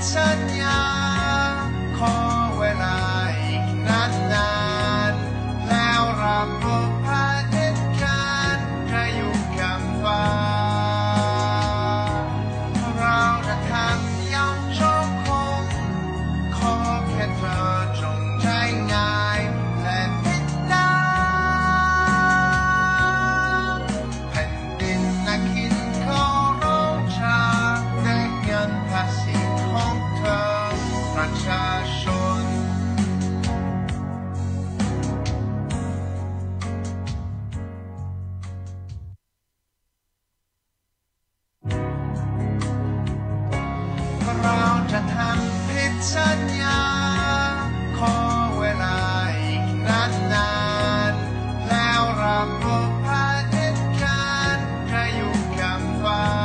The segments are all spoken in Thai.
สัญญาขอเวลาอีกนานๆแล้วระบบเผด็จการจะอยู่กับฟ้าเราจะทำอย่างโชคคงขอแค่เธอจงใจง่ายและติดตามแผ่นดินนักคิดของเราจะได้เงินภาษีของเธอประชาชนเราจะทำผิดสัญญาขอเวลาอีกนานๆแล้วระบบเผด็จการจะอยู่กับฟ้า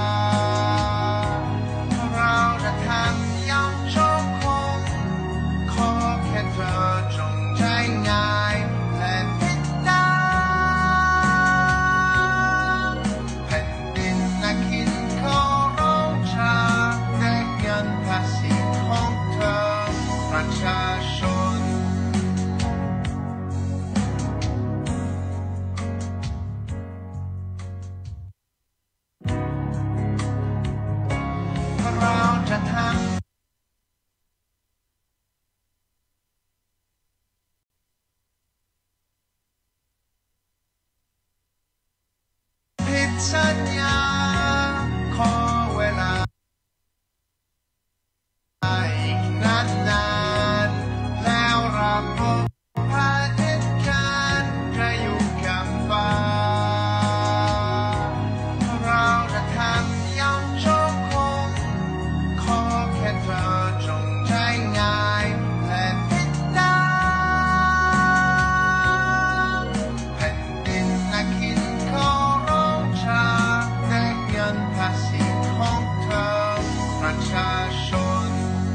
เราจะทำอย่างโชคคงขอแค่เธอจงใจง่ายและติดตามแผ่นดินนักคิดของเราจะได้เงินภาษีของเธอประชาชนเราจะทำผิดสัญญาขอเวลาอีกนานๆแล้วระบบเผด็จการจะอยู่กับฟ้าเราจะทำอย่างโชคคงขอแค่เธอจงใจง่ายและติดตามแผ่นดินนักคิดของเราจะได้เงินภาษีของเธอประชาชน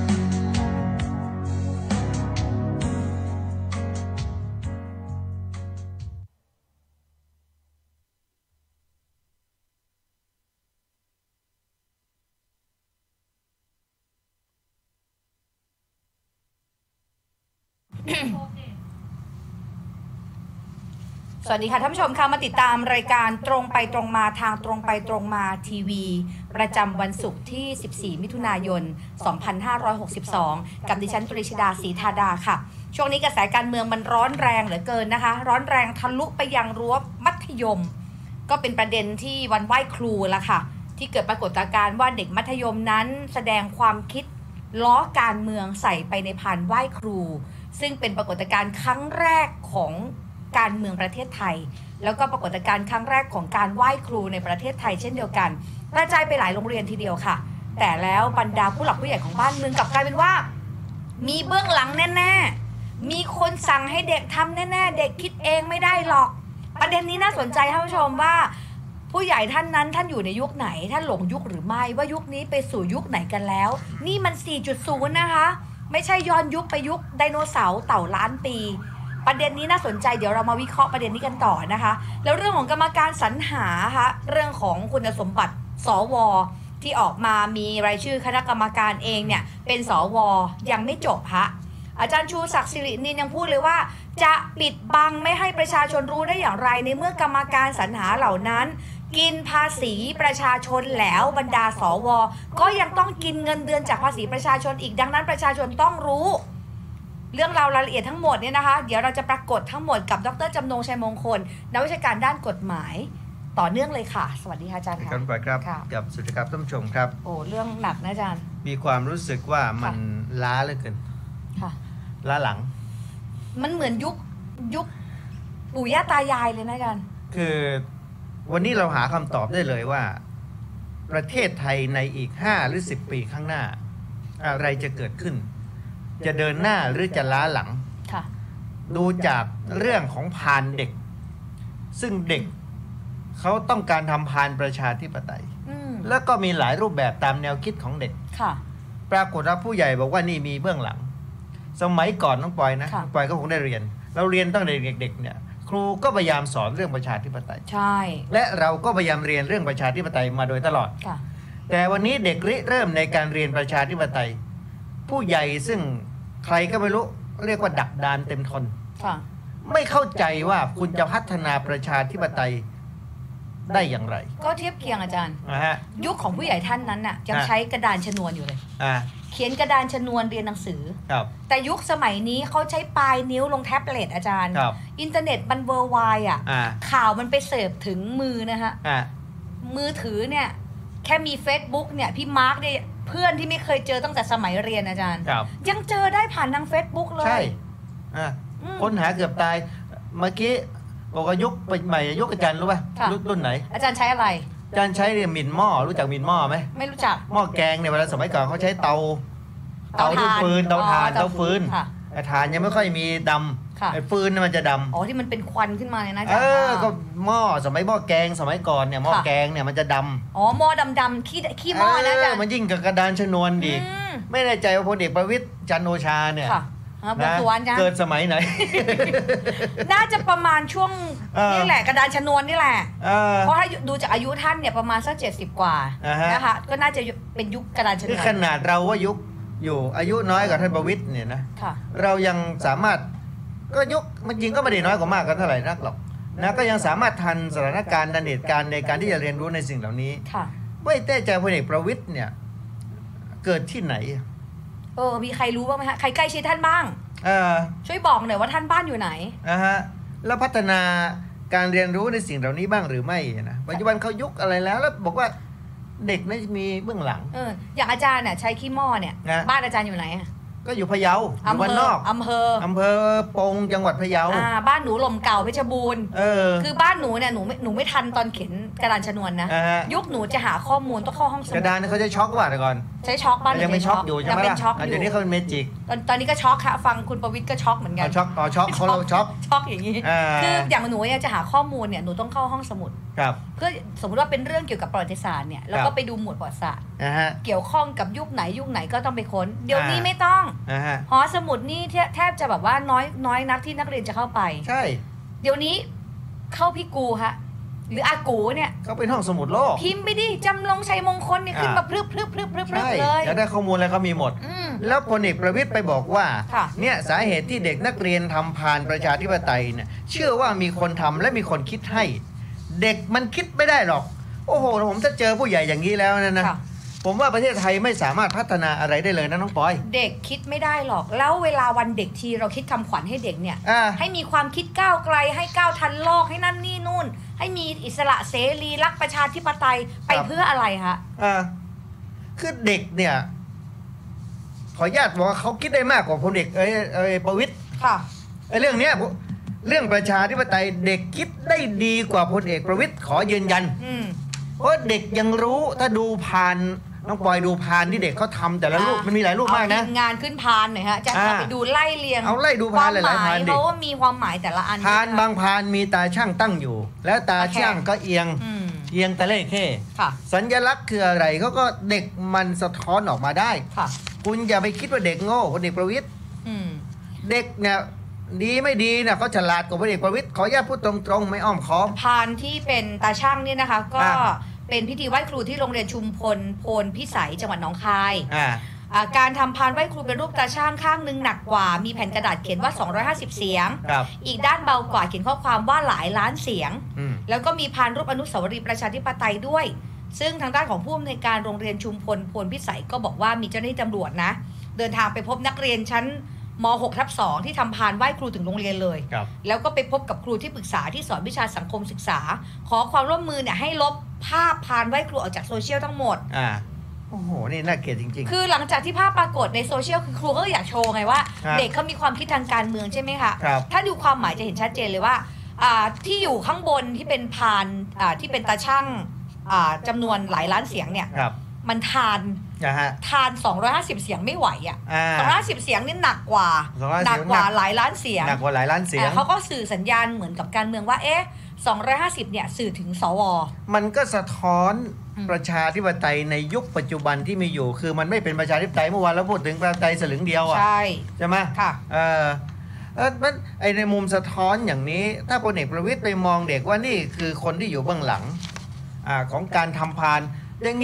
สวัสดีค่ะท่านผู้ชมค่ะมาติดตามรายการตรงไปตรงมาทางตรงไปตรงมาทีวีประจำวันศุกร์ที่ 14 มิถุนายน 2562 กับดิฉันปริชดาศรีธาดาค่ะช่วงนี้กระแสการเมืองมันร้อนแรงเหลือเกินนะคะร้อนแรงทะลุไปยังรั้วมัธยมก็เป็นประเด็นที่วันไหว้ครูละค่ะที่เกิดปรากฏการณ์ว่าเด็กมัธยมนั้นแสดงความคิดล้อการเมืองใส่ไปในพานไหว้ครูซึ่งเป็นปรากฏการณ์ครั้งแรกของการเมืองประเทศไทยแล้วก็ปรากฏการณ์ครั้งแรกของการไหว้ครูในประเทศไทยเช่นเดียวกันกระจายไปหลายโรงเรียนทีเดียวค่ะแต่แล้วบรรดาผู้หลักผู้ใหญ่ของบ้านเมืองกลับกลายเป็นว่ามีเบื้องหลังแน่ๆมีคนสั่งให้เด็กทำแน่ๆเด็กคิดเองไม่ได้หรอกประเด็นนี้น่าสนใจท่านผู้ชมว่าผู้ใหญ่ท่านนั้นท่านอยู่ในยุคไหนท่านหลงยุคหรือไม่ว่ายุคนี้ไปสู่ยุคไหนกันแล้วนี่มัน 4.0 นะคะไม่ใช่ย้อนยุคไปยุคไดโนเสาร์เต่าล้านปีประเด็นนี้น่าสนใจเดี๋ยวเรามาวิเคราะห์ประเด็นนี้กันต่อนะคะแล้วเรื่องของกรรมการสรรหาค่ะเรื่องของคุณสมบัติสวที่ออกมามีรายชื่อคณะกรรมการเองเนี่ยเป็นสวยังไม่จบฮะอาจารย์ชูศักดิ์สิรินินยังพูดเลยว่าจะปิดบังไม่ให้ประชาชนรู้ได้อย่างไรในเมื่อกรรมการสรรหาเหล่านั้นกินภาษีประชาชนแล้วบรรดาสวก็ยังต้องกินเงินเดือนจากภาษีประชาชนอีกดังนั้นประชาชนต้องรู้เรื่องราวรายละเอียดทั้งหมดเนี่ยนะคะเดี๋ยวเราจะปรากฏทั้งหมดกับดร.จำนงชัยมงคลนักวิชาการด้านกฎหมายต่อเนื่องเลยค่ะสวัสดีค่ะอาจารย์ครับกับสวัสดีครับท่านผู้ชมครับโอ้เรื่องหนักนะอาจารย์มีความรู้สึกว่ามันล้าเหลือเกินค่ะล้าหลังมันเหมือนยุคปู่ย่าตายายเลยนะอาจารย์คือวันนี้เราหาคำตอบได้เลยว่าประเทศไทยในอีก5 หรือ 10 ปีข้างหน้าอะไรจะเกิดขึ้นจะเดินหน้าหรือจะล้าหลังดูจากเรื่องของพานเด็กซึ่งเด็กเขาต้องการทำพานประชาธิปไตยแล้วก็มีหลายรูปแบบตามแนวคิดของเด็กปรากฏว่าผู้ใหญ่บอกว่านี่มีเบื้องหลังสมัยก่อนน้องปอยนะน้องปอยก็คงได้เรียนเราเรียนตั้งแต่เด็กๆเนี่ยครูก็พยายามสอนเรื่องประชาธิปไตยใช่และเราก็พยายามเรียนเรื่องประชาธิปไตยมาโดยตลอดแต่วันนี้เด็กริเริ่มในการเรียนประชาธิปไตยผู้ใหญ่ซึ่งใครก็ไม่รู้เรียกว่าดักดานเต็มทนไม่เข้าใจว่าคุณจะพัฒนาประชาธิปไตยได้อย่างไรก็เทียบเคียงอาจารย์ยุคของผู้ใหญ่ท่านนั้นน่ะยังใช้กระดานชนวนอยู่เลยเขียนกระดานชนวนเรียนหนังสือแต่ยุคสมัยนี้เขาใช้ปลายนิ้วลงแท็บเล็ตอาจารย์อินเทอร์เน็ตมันเวอร์ไวด์ข่าวมันไปเสิร์ฟถึงมือนะฮะมือถือเนี่ยแค่มี Facebook เนี่ยพี่มาร์กเนี่ยเพื่อนที่ไม่เคยเจอตั้งแต่สมัยเรียนอาจารย์ยังเจอได้ผ่านทาง Facebook เลยใช่ค้นหาเกือบตายเมื่อกี้บอกว่ายุคใหม่ยุคอาจารย์รู้ป่ะรุ่นไหนอาจารย์ใช้อะไรอาจารย์ใช้เนี่ยมินหม้อรู้จักมินหม้อไหมไม่รู้จักหม้อแกงเนี่ยเวลาสมัยก่อนเขาใช้เตาด้วยฟืนเตาถ่านเตาฟืนถ่านยังไม่ค่อยมีดำไอ้ฟืนมันจะดำที่มันเป็นควันขึ้นมาเลยนะก็หม้อสมัยหม้อแกงสมัยก่อนเนี่ยหม้อแกงเนี่ยมันจะดำหม้อดำๆขี้หม้อนะจ๊ะมันยิ่งกับกระดานชนวนดีไม่แน่ใจว่าพลเอกประวิตรจันทร์โอชาเนี่ยเกิดสมัยไหนน่าจะประมาณช่วงนี่แหละกระดานชนวนนี่แหละเพราะถ้าดูจากอายุท่านเนี่ยประมาณสัก70 กว่านะคะก็น่าจะเป็นยุคกระดานชนวนขนาดเราว่ายุคอยู่อายุน้อยกว่าท่านประวิตรเนี่ยนะเรายังสามารถก็ยุคมันจริงก็ไม่ได้น้อยกว่ามากกันเท่าไหร่นักหรอกนะก็ยังสามารถทันสถานการณ์ทันเหตุการณ์ในการที่จะเรียนรู้ในสิ่งเหล่านี้ไม่แน่ใจพลเอกประวิตรเนี่ยเกิดที่ไหนมีใครรู้บ้างไหมฮะใครใกล้ชิดท่านบ้างช่วยบอกหน่อยว่าท่านบ้านอยู่ไหนแล้วพัฒนาการเรียนรู้ในสิ่งเหล่านี้บ้างหรือไม่นะปัจจุบันเขายุคอะไรแล้วบอกว่าเด็กไม่มีเบื้องหลังอย่างอาจารย์เนี่ยใช้ขี้หม้อเนี่ยบ้านอาจารย์อยู่ไหนก็อยู่พะเยาอยู่บ้านนอกอำเภอปงจังหวัดพะเยาบ้านหนูลมเก่าเพชรบูรณ์คือบ้านหนูเนี่ยหนูไม่ทันตอนเขียนกระดานชนวนนะยุคหนูจะหาข้อมูลต้องเข้าห้องสมุดกระดานเขาจะช็อกว่าแต่ก่อนใช้ช็อกบ้านยังไม่ช็อกอยู่ใช่ไหมล่ะเดี๋ยวนี้เขาเป็นเมจิกตอนนี้ก็ช็อกค่ะฟังคุณประวิตรก็ช็อกเหมือนกันช็อกเขาเราช็อกอย่างนี้คืออย่างหนูเนี่ยจะหาข้อมูลเนี่ยหนูต้องเข้าห้องสมุดเพื่อสมมติว่าเป็นเรื่องเกี่ยวกับประวัติศาสตร์เนี่ยแล้วก็ไปดูหมวดประวัติศาสตร์เกี่ยวข้องกับยุคไหนก็ต้องไปค้นเดี๋ยวนี้ไม่ต้องหอสมุดนี่แทบจะแบบว่าน้อยนักที่นักเรียนจะเข้าไปใช่เดี๋ยวนี้เข้าพี่กูฮะหรืออากูเนี่ยเขาเป็นห้องสมุดโลกพิมพ์ไปดิจำลองชัยมงคลเนี่ยขึ้นมาพรึบเลยแล้วได้ข้อมูลอะไรเขามีหมดแล้วพลเอกประวิตรไปบอกว่าเนี่ยสาเหตุที่เด็กนักเรียนทำผ่านประชาธิปไตยเนี่ยเชื่อว่ามีคนทำและมีคนคิดให้เด็กมันคิดไม่ได้หรอกโอ้โหผมจะเจอผู้ใหญ่อย่างนี้แล้วนะผมว่าประเทศไทยไม่สามารถพัฒนาอะไรได้เลยนะน้องปอยเด็กคิดไม่ได้หรอกแล้วเวลาวันเด็กทีเราคิดคำขวัญให้เด็กเนี่ยให้มีความคิดก้าวไกลให้ก้าวทันโลกให้นั่นนี่นู่นให้มีอิสระเสรีรักประชาธิปไตยไปเพื่ออะไรคะคือเด็กเนี่ยขออนุญาตบอกว่าเขาคิดได้มากกว่าพลเอกประวิตรค่ะเรื่องนี้เรื่องประชาธิปไตยเด็กคิดได้ดีกว่าพลเอกประวิตรขอยืนยันเพราะเด็กยังรู้ถ้าดูผ่านน้องปอยดูพานที่เด็กเขาทำแต่ละรูปมันมีหลายรูปมากนะงานขึ้นพานหน่อยฮะจะไปดูไล่เรียงเอาไล่ดูพานหลายๆพานเพราะว่ามีความหมายแต่ละอันพานบางพานมีตาช่างตั้งอยู่แล้วตาช่างก็เอียงตะเล่เข้สัญลักษณ์คืออะไรเขาก็เด็กมันสะท้อนออกมาได้คุณอย่าไปคิดว่าเด็กโง่คนเด็กประวิตรเด็กเนี่ยดีไม่ดีนะเขาฉลาดกว่าพลเอกประวิตรขออนุญาตพูดตรงๆไม่อ้อมค้อมพานที่เป็นตาช่างเนี่ยนะคะก็เป็นพิธีไหว้ครูที่โรงเรียนชุมพลโพนพิสัยจังหวัดหนองคายการทำพานไหว้ครูเป็นรูปตาช่างข้างนึงหนักกว่ามีแผ่นกระดาษเขียนว่า250เสียงอีกด้านเบากว่าเขียนข้อความว่าหลายล้านเสียงแล้วก็มีพานรูปอนุสาวรีย์ประชาธิปไตยด้วยซึ่งทางด้านของผู้อำนวยการโรงเรียนชุมพลโพนพิสัยก็บอกว่ามีเจ้าหน้าที่ตำรวจนะเดินทางไปพบนักเรียนชั้นม.6/2 ที่ทำพานไหว้ครูถึงโรงเรียนเลยแล้วก็ไปพบกับครูที่ปรึกษาที่สอนวิชาสังคมศึกษาขอความร่วมมือเนี่ยให้ลบภาพพานไหว้ครูออกจากโซเชียลทั้งหมดโอ้โหนี่น่าเกลียดจริงๆคือหลังจากที่ภาพปรากฏในโซเชียลคือครูก็อยากโชว์ไงว่าเด็กเขามีความคิดทางการเมืองใช่ไหมคะถ้าดูความหมายจะเห็นชัดเจนเลยว่าที่อยู่ข้างบนที่เป็นพานที่เป็นตาช่างจำนวนหลายล้านเสียงเนี่ยมันทาน250เสียงไม่ไหว250เสียงนี่หนักกว่าหลายล้านเสียงเขาก็สื่อสัญญาณเหมือนกับการเมืองว่า250เนี่ยสื่อถึงสวมันก็สะท้อนประชาธิปไตยในยุคปัจจุบันที่มีอยู่คือมันไม่เป็นประชาธิปไตยเมื่อวานเราพูดถึงประชาธิปไตยสลึงเดียวใช่ไหมค่ะมันในมุมสะท้อนอย่างนี้ถ้าพลเอกประวิตรไปมองเด็กว่านี่คือคนที่อยู่เบื้องหลังของการทำพานอย่างนี้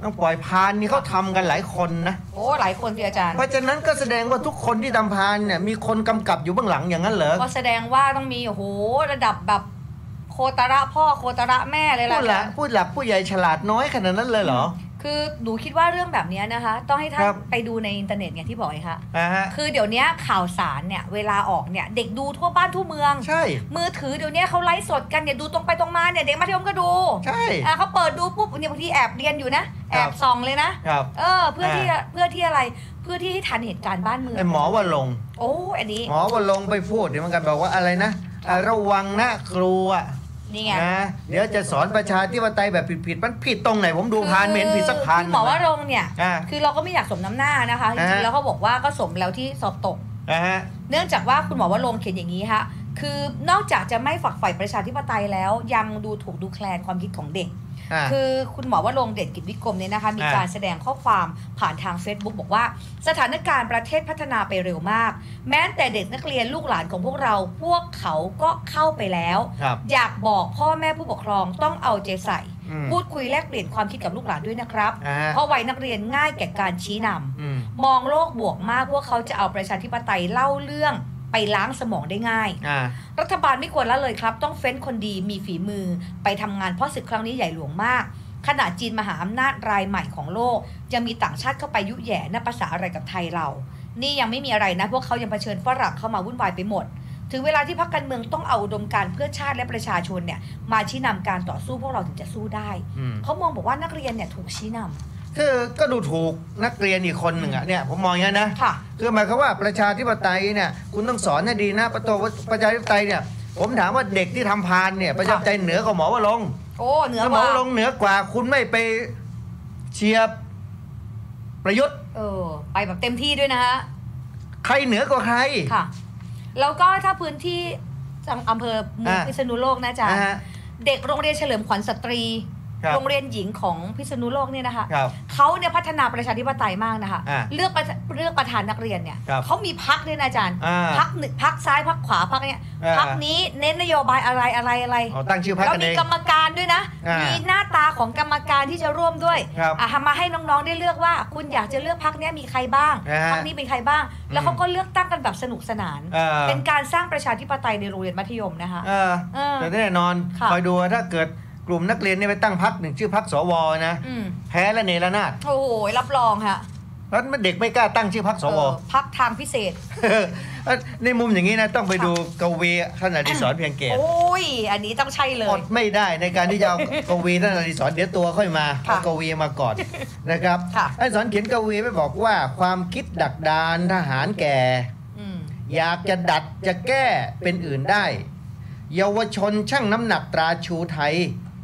ต้องปล่อยพานนี่เขาทำกันหลายคนนะโอ้หลายคนสิอาจารย์เพราะฉะนั้นก็แสดงว่าทุกคนที่ทำพานเนี่ยมีคนกำกับอยู่เบื้องหลังอย่างนั้นเหรอก็แสดงว่าต้องมีโอ้โหระดับแบบโคตระพ่อโคตระแม่เลยล่ะผู้หลักผู้ใหญ่ฉลาดน้อยขนาดนั้นเลยเหรอคือหนูคิดว่าเรื่องแบบนี้นะคะ ต้องให้ท่าครันบไปดูในอินเทอร์เน็ตไงที่บอกไงคะฮะคือเดี๋ยวนี้ข่าวสารเนี่ยเวลาออกเนี่ยเด็กดูทั่วบ้านทั่วเมืองใช่มือถือเดี๋ยวนี้เขาไลฟ์สดกันเนี่ยดูตรงไปตรงมาเนี่ยเด็กมัธยมก็ดูใช่เขาเปิดดูปุ๊บเนี่ยบางทีแอบเรียนอยู่นะแอบส่องเลยนะครับ เพื่อที่อะไรเพื่อที่ให้ทันเหตุการณ์บ้านเมืองไอ้หมอวรงค์โอ้อันนี้หมอวรงค์ไปพูดเดี๋ยวมันกันบอกว่าอะไรนะระวังนะครูอ่ะนี่ไงนะเดี๋ยวจะสอนประชาธิปไตยแบบผิดๆมันผิดตรงไหนผมดูพานเมนผิดสักพานคือหมอวรงค์เนี่ยอ่าคือเราก็ไม่อยากสมน้ำหน้านะคะจริงๆแล้วเขาบอกว่าก็สมแล้วที่สอบตกฮะเนื่องจากว่าคุณหมอวรงค์เขียนอย่างนี้ค่ะคือนอกจากจะไม่ฝักใฝ่ประชาธิปไตยแล้วยังดูถูกดูแคลนความคิดของเด็ก คือคุณหมอวรงค์เดชกิจวิกรมเนี่ยนะคะมีการแสดงข้อความผ่านทาง Facebook บอกว่าสถานการณ์ประเทศพัฒนาไปเร็วมาก แม้แต่เด็กนักเรียนลูกหลานของพวกเราพวกเขาก็เข้าไปแล้ว อยากบอกพ่อแม่ผู้ปกครองต้องเอาใจใส่ พูดคุยแลกเปลี่ยนความคิดกับลูกหลานด้วยนะครับเพราะวัยนักเรียนง่ายแก่การชี้นำมองโลกบวกมากพวกเขาจะเอาประชาธิปไตยเล่าเรื่องไปล้างสมองได้ง่ายรัฐบาลไม่ควรละเลยครับต้องเฟ้นคนดีมีฝีมือไปทำงานเพราะศึกครั้งนี้ใหญ่หลวงมากขณะจีนมหาอำนาจรายใหม่ของโลกจะมีต่างชาติเข้าไปยุแย่น่าภาษาอะไรกับไทยเรานี่ยังไม่มีอะไรนะพวกเขายังเผชิญฝรั่งเข้ามาวุ่นวายไปหมดถึงเวลาที่พรรคการเมืองต้องเอาอุดมการณ์เพื่อชาติและประชาชนเนี่ยมาชี้นำการต่อสู้พวกเราถึงจะสู้ได้เขามองบอกว่านักเรียนเนี่ยถูกชี้นำคือก็ดูถูกนักเรียนอีกคนหนึ่งอ่ะเนี่ยผมมองอย่างนั้นนะคือหมายความว่าประชาธิปไตยเนี่ยคุณต้องสอนให้ดีนะประชาธิปไตยเนี่ยผมถามว่าเด็กที่ทำพานเนี่ยประชาธิปไตยเหนือกว่าหมอวรงค์เหนือหมอวรงค์เหนือกว่าคุณไม่ไปเชียร์ประยุทธ์ไปแบบเต็มที่ด้วยนะฮะใครเหนือกว่าใครค่ะแล้วก็ถ้าพื้นที่อำเภอเมืองพิษณุโลกนะจ๊ะเด็กโรงเรียนเฉลิมขวัญสตรีโรงเรียนหญิงของพิษณุโลกเนี่ยนะคะเขาเนี่ยพัฒนาประชาธิปไตยมากนะคะเลือกประธานนักเรียนเนี่ยเขามีพรรคด้วยนะอาจารย์พรรคซ้ายพรรคขวาพรรคเนี่ยพรรคนี้เน้นนโยบายอะไรตั้งชื่อพรรคกันเองแล้วมีกรรมการด้วยนะมีหน้าตาของกรรมการที่จะร่วมด้วยทำมาให้น้องๆได้เลือกว่าคุณอยากจะเลือกพรรคนี้มีใครบ้างพรรคนี้เป็นใครบ้างแล้วเขาก็เลือกตั้งกันแบบสนุกสนานเป็นการสร้างประชาธิปไตยในโรงเรียนมัธยมนะคะแต่แน่นอนคอยดูถ้าเกิดกลุ่มนักเรียนนี่ไปตั้งพรรคหนึ่งชื่อพรรคสวนะแพ้และเนรนาถโอ้โหรับรองค่ะแล้วเด็กไม่กล้าตั้งชื่อพรรคสวพรรคทางพิเศษในมุมอย่างนี้นะต้องไปดูกวีท่านอดิศรเพียงเกตโอ้ยอันนี้ต้องใช่เลยอดไม่ได้ในการที่จะเอากวีท่านอดิศรเดี๋ยวตัวค่อยมาเอากวีมาก่อนนะครับอดิศรเขียนกวีไปบอกว่าความคิดดักดานทหารแก่อยากจะดัดจะแก้เป็นอื่นได้เยาวชนช่างน้ำหนักตราชูไทย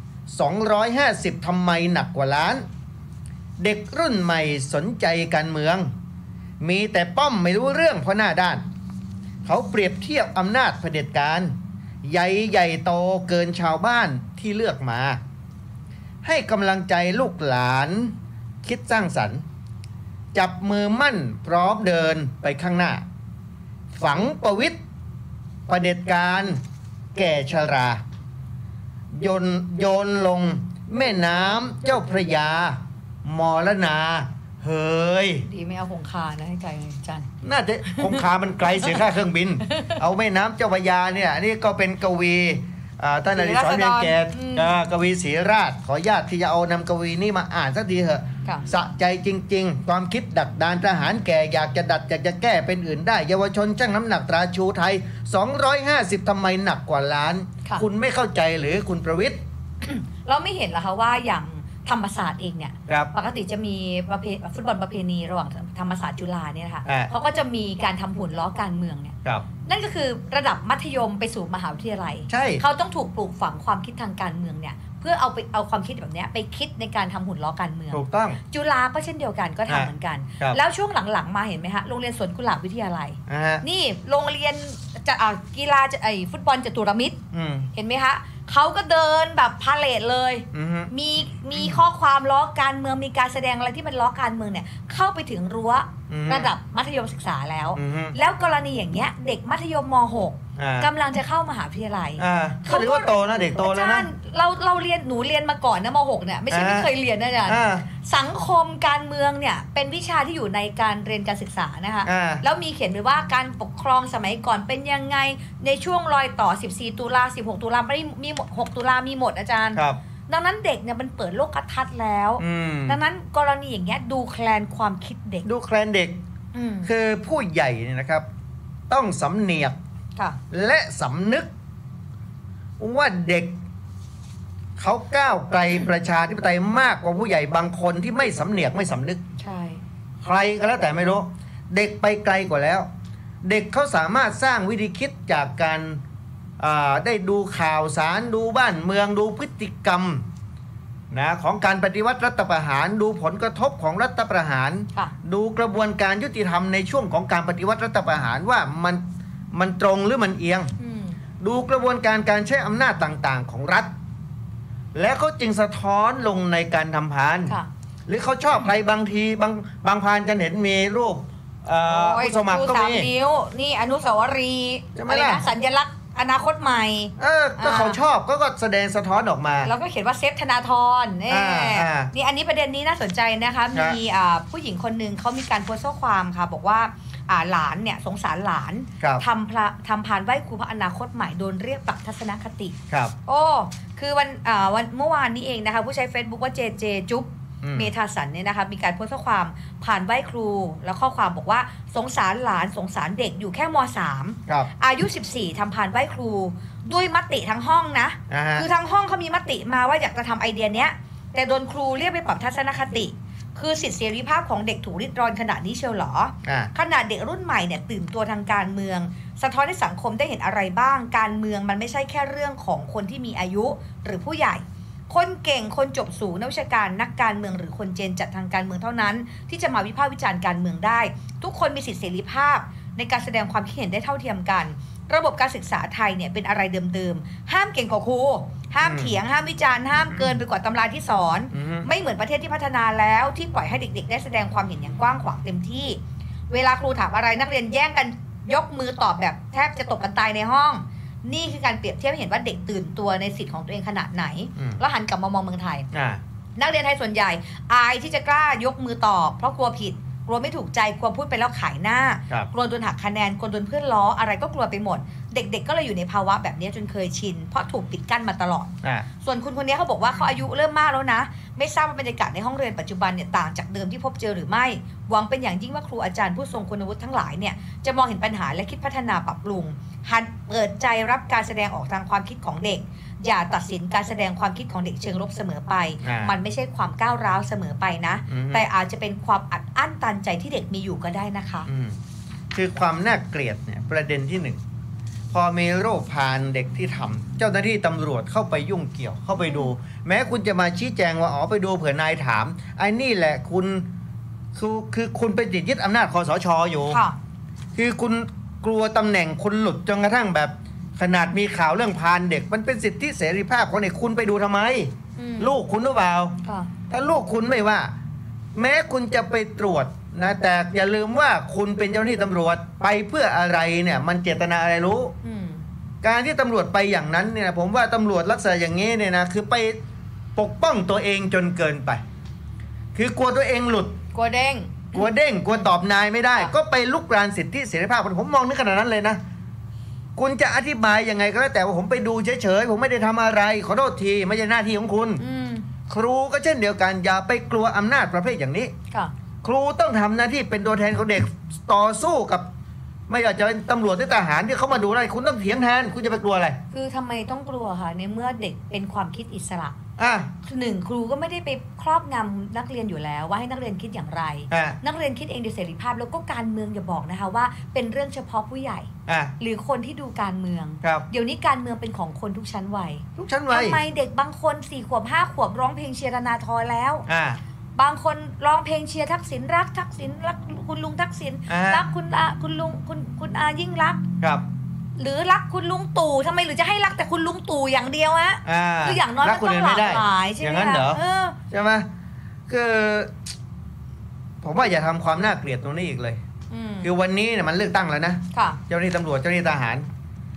250ทำไมหนักกว่าล้านเด็กรุ่นใหม่สนใจการเมืองมีแต่ป้อมไม่รู้เรื่องเพราะหน้าด้านเขาเปรียบเทียบอำนาจเผด็จการใหญ่โตเกินชาวบ้านที่เลือกมาให้กำลังใจลูกหลานคิดสร้างสรรค์จับมือมั่นพร้อมเดินไปข้างหน้าฝังประวิตรเผด็จการแก่ชราโยนลงแม่น้ำเจ้าพระยามรณาเฮ้ยดีไม่เอาคงคานะให้ไกลจันน่าจะคงคามันไกลเสียค่าเครื่องบิน เอาแม่น้ำเจ้าพระยาเนี่ยนี่ก็เป็นกวีท่านอดิศรเพียงเกตกวีศรีราชขอญาติที่จะเอานำกวีนี่มาอ่านสักทีเถอะสะใจจริงๆความคิดดักดานทหารแก่อยากจะดัดอยากจะแก้เป็นอื่นได้เยาวชนช่างน้ำหนักตราชูไทย250ทำไมหนักกว่าล้านคุณไม่เข้าใจหรือคุณประวิตรเราไม่เห็นเหรอคะว่าอย่างธรรมศาสตร์เองเนี่ยปกติจะมีฟุตบอลประเพณีระหว่างธรรมศาสตร์จุฬาเนี่ยนะคะเขาก็จะมีการทำหุ่นล้อการเมืองเนี่ยนั่นก็คือระดับมัธยมไปสู่มหาวิทยาลัยเขาต้องถูกปลูกฝังความคิดทางการเมืองเนี่ยเพื่อเอาความคิดแบบนี้ไปคิดในการทำหุ่นล้อการเมืองถูกต้องจุฬาก็เช่นเดียวกันก็ทำเหมือนกันแล้วช่วงหลังๆมาเห็นไหมฮะโรงเรียนสวนกุหลาบวิทยาลัยนี่โรงเรียนจะกีฬาฟุตบอลจตุรมิตรเห็นไหมคะเขาก็เดินแบบพาเลทเลยมีข้อความล้อการเมืองมีการแสดงอะไรที่มันล้อการเมืองเนี่ยเข้าไปถึงรั้วระดับมัธยมศึกษาแล้วกรณีอย่างเงี้ยเด็กมัธยมมกำลังจะเข้ามหาวิทยาลัยเขาเรียกว่าโตนะเด็กโตแล้วนะเราเรียนหนูเรียนมาก่อนนะม.6 เนี่ยไม่ใช่ไม่เคยเรียนนะอาจารย์สังคมการเมืองเนี่ยเป็นวิชาที่อยู่ในการเรียนการศึกษานะคะแล้วมีเขียนไว้ว่าการปกครองสมัยก่อนเป็นยังไงในช่วงรอยต่อ14ตุลา16ตุลาไม่ได้มี6ตุลามีหมดอาจารย์ดังนั้นเด็กเนี่ยมันเปิดโลกทัศน์แล้วดังนั้นกรณีอย่างเงี้ยดูแคลนความคิดเด็กดูแคลนเด็กคือผู้ใหญ่เนี่ยนะครับต้องสำเนียกและสำนึกว่าเด็กเขาก้าวไกลประชาธิปไตยมากกว่าผู้ใหญ่บางคนที่ไม่สำเนียกไม่สำนึกใช่ใครก็แล้วแต่ไม่รู้เด็กไปไกลกว่าแล้วเด็กเขาสามารถสร้างวิธีคิดจากการได้ดูข่าวสารดูบ้านเมืองดูพฤติกรรมนะของการปฏิวัติรัฐประหารดูผลกระทบของรัฐประหารดูกระบวนการยุติธรรมในช่วงของการปฏิวัติรัฐประหารว่ามันตรงหรือมันเอียงดูกระบวนการการใช้อำนาจต่างๆของรัฐและเขาจึงสะท้อนลงในการทำพานหรือเขาชอบใครบางทีบางพานจะเห็นมีรูปผู้สมัครก็มีนิ้วนี่อนุสาวรีย์อะไรนะสัญลักษณ์อนาคตใหม่ก็เขาชอบก็แสดงสะท้อนออกมาแล้วก็เขียนว่าเซฟธนาธรนี่อันนี้ประเด็นนี้น่าสนใจนะคะมีผู้หญิงคนหนึ่งเขามีการโพสต์ข้อความค่ะบอกว่าหลานเนี่ยสงสารหลานทำพานไหว้ครูพระอนาคตใหม่โดนเรียกปรับทัศนคติโอ้คือวันเมื่อวานนี้เองนะคะผู้ใช้ Facebook ว่าเจจุ๊บเมธาสันเนี่ยนะคะมีการโพสต์ข้อความผ่านไหว้ครูแล้วข้อความบอกว่าสงสารหลานสงสารเด็กอยู่แค่ม.3 อายุ14ทำผ่านไหว้ครูด้วยมติทั้งห้องนะคือทั้งห้องเขามีมติมาว่าอยากจะทำไอเดียเนี้ยแต่โดนครูเรียกไปปรับทัศนคติคือสิทธิเสรีภาพของเด็กถูกริดรอนขนาดนี้เชียวหรอขนาดเด็กรุ่นใหม่เนี่ยตื่นตัวทางการเมืองสะท้อนให้สังคมได้เห็นอะไรบ้างการเมืองมันไม่ใช่แค่เรื่องของคนที่มีอายุหรือผู้ใหญ่คนเก่งคนจบสูงนักวิชาการนักการเมืองหรือคนเจนจัดทางการเมืองเท่านั้นที่จะมาวิพากษ์วิจารณ์การเมืองได้ทุกคนมีสิทธิเสรีภาพในการแสดงความคิดเห็นได้เท่าเทียมกันระบบการศึกษาไทยเนี่ยเป็นอะไรเดิมๆห้ามเก่งกว่าครูห้ามเถียงห้ามวิจารณ์ห้ามเกินไปกว่าตำราที่สอนไม่เหมือนประเทศที่พัฒนาแล้วที่ปล่อยให้เด็กๆได้แสดงความเห็นอย่างกว้างขวางเต็มที่เวลาครูถามอะไรนักเรียนแย่งกันยกมือตอบแบบแทบจะตบกันตายในห้องนี่คือการเปรียบเทียบให้เห็นว่าเด็กตื่นตัวในสิทธิ์ของตัวเองขนาดไหนแล้วหันกลับมามองเมืองไทยนักเรียนไทยส่วนใหญ่อายที่จะกล้ายกมือตอบเพราะกลัวผิดกลัวไม่ถูกใจกลัวพูดไปแล้วขายหน้ากลัวโดนหักคะแนนกลัวโดนเพื่อนล้ออะไรก็กลัวไปหมดเด็กๆก็เลยอยู่ในภาวะแบบนี้จนเคยชินเพราะถูกปิดกั้นมาตลอดส่วนคุณคนนี้เขาบอกว่าเขาอายุเริ่มมากแล้วนะไม่ทราบว่าบรรยากาศในห้องเรียนปัจจุบันเนี่ยต่างจากเดิมที่พบเจอหรือไม่หวังเป็นอย่างยิ่งว่าครูอาจารย์ผู้ทรงคุณวุฒิทั้งหลายเนี่ยจะมองเห็นปัญหาและคิดพัฒนาปรับปรุงหัดเปิดใจรับการแสดงออกทางความคิดของเด็กอย่าตัดสินการแสดงความคิดของเด็กเชิงลบเสมอไปมันไม่ใช่ความก้าวร้าวเสมอไปนะแต่อาจจะเป็นความอัดอั้นตันใจที่เด็กมีอยู่ก็ได้นะคะคือความน่าเกลียดเนี่ยประเด็นที่หนึ่งพอมีโรคพานเด็กที่ทำเจ้าหน้าที่ตำรวจเข้าไปยุ่งเกี่ยวเข้าไปดูแม้คุณจะมาชี้แจงว่าไปดูเผื่อนายถามไอ้นี่แหละคุณคือคุณไปยึดอำนาจคสช.อยู่คือคุณกลัวตำแหน่งคุณหลุดจนกระทั่งแบบขนาดมีข่าวเรื่องพานเด็กมันเป็นสิทธิเสรีภาพของเด็กคุณไปดูทำไมลูกคุณหรือเปล่าถ้าลูกคุณไม่ว่าแม้คุณจะไปตรวจนะแต่อย่าลืมว่าคุณเป็นเจ้าหน้าที่ตำรวจไปเพื่ออะไรเนี่ยมันเจตนาอะไรรู้การที่ตำรวจไปอย่างนั้นเนี่ยผมว่าตำรวจลักษณะอย่างนี้เนี่ยนะคือไปปกป้องตัวเองจนเกินไปคือกลัวตัวเองหลุดกลัวเด้งกลัวตอบนายไม่ได้ก็ไปลุกรานสิทธิเสรีภาพผมมองนึกขนาดนั้นเลยนะคุณจะอธิบายยังไงก็แล้วแต่ว่าผมไปดูเฉยๆผมไม่ได้ทำอะไรขอโทษทีไม่ใช่หน้าที่ของคุณครูก็เช่นเดียวกันอย่าไปกลัวอำนาจประเภทอย่างนี้ครูต้องทำหน้าที่เป็นตัวแทนของเด็กต่อสู้กับไม่ว่าจะเป็นตำรวจหรือทหารที่เขามาดูอะไรคุณต้องเถียงแทนคุณจะไปกลัวอะไรคือทำไมต้องกลัวคะในเมื่อเด็กเป็นความคิดอิสระหนึ่งครูก็ไม่ได้ไปครอบงำนักเรียนอยู่แล้วว่าให้นักเรียนคิดอย่างไรนักเรียนคิดเองโดยเสรีภาพแล้วก็การเมืองอย่าบอกนะคะว่าเป็นเรื่องเฉพาะผู้ใหญ่หรือคนที่ดูการเมืองเดี๋ยวนี้การเมืองเป็นของคนทุกชั้นวัยทำไมเด็กบางคน4 ขวบ 5 ขวบร้องเพลงเชียร์ธนาธรแล้วบางคนร้องเพลงเชียร์ทักษิณรักทักษิณรักคุณลุงทักษิณรักคุณลุงคุณอายิ่งรักหรือรักคุณลุงตู่ทำไมหรือจะให้รักแต่คุณลุงตู่อย่างเดียวฮะคืออย่างน้อยมันต้องหลากหลายใช่ไหมคะใช่ไหมคือผมว่าอย่าทำความน่าเกลียดตรงนี้อีกเลยคือวันนี้เนี่ยมันเลือกตั้งแล้วนะเจ้าหน้าที่ตำรวจเจ้าหน้าที่ทหาร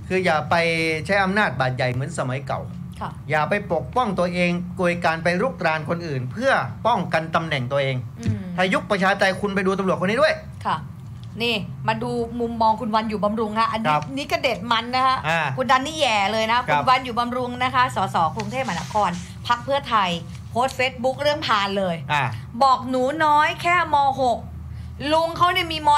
คืออย่าไปใช้อำนาจบาดใหญ่เหมือนสมัยเก่าอย่าไปปกป้องตัวเองโดยการไปรุกรานคนอื่น เพื่อป้องกันตำแหน่งตัวเองถ้ายุคประชาธิปไตยคุณไปดูตำรวจคนนี้ด้วยค่ะนี่มาดูมุมมองคุณวันอยู่บำรุงค่ะอันนี้ก็เด็ดมันนะคะคุณดันนี่แย่เลยนะคุณวันอยู่บำรุงนะคะสสกรุงเทพมหานครพรรคเพื่อไทยโพสต์เฟซบุ๊กเรื่องพานเลยบอกหนูน้อยแค่ม.6 ลุงเขาเนี่ยมีม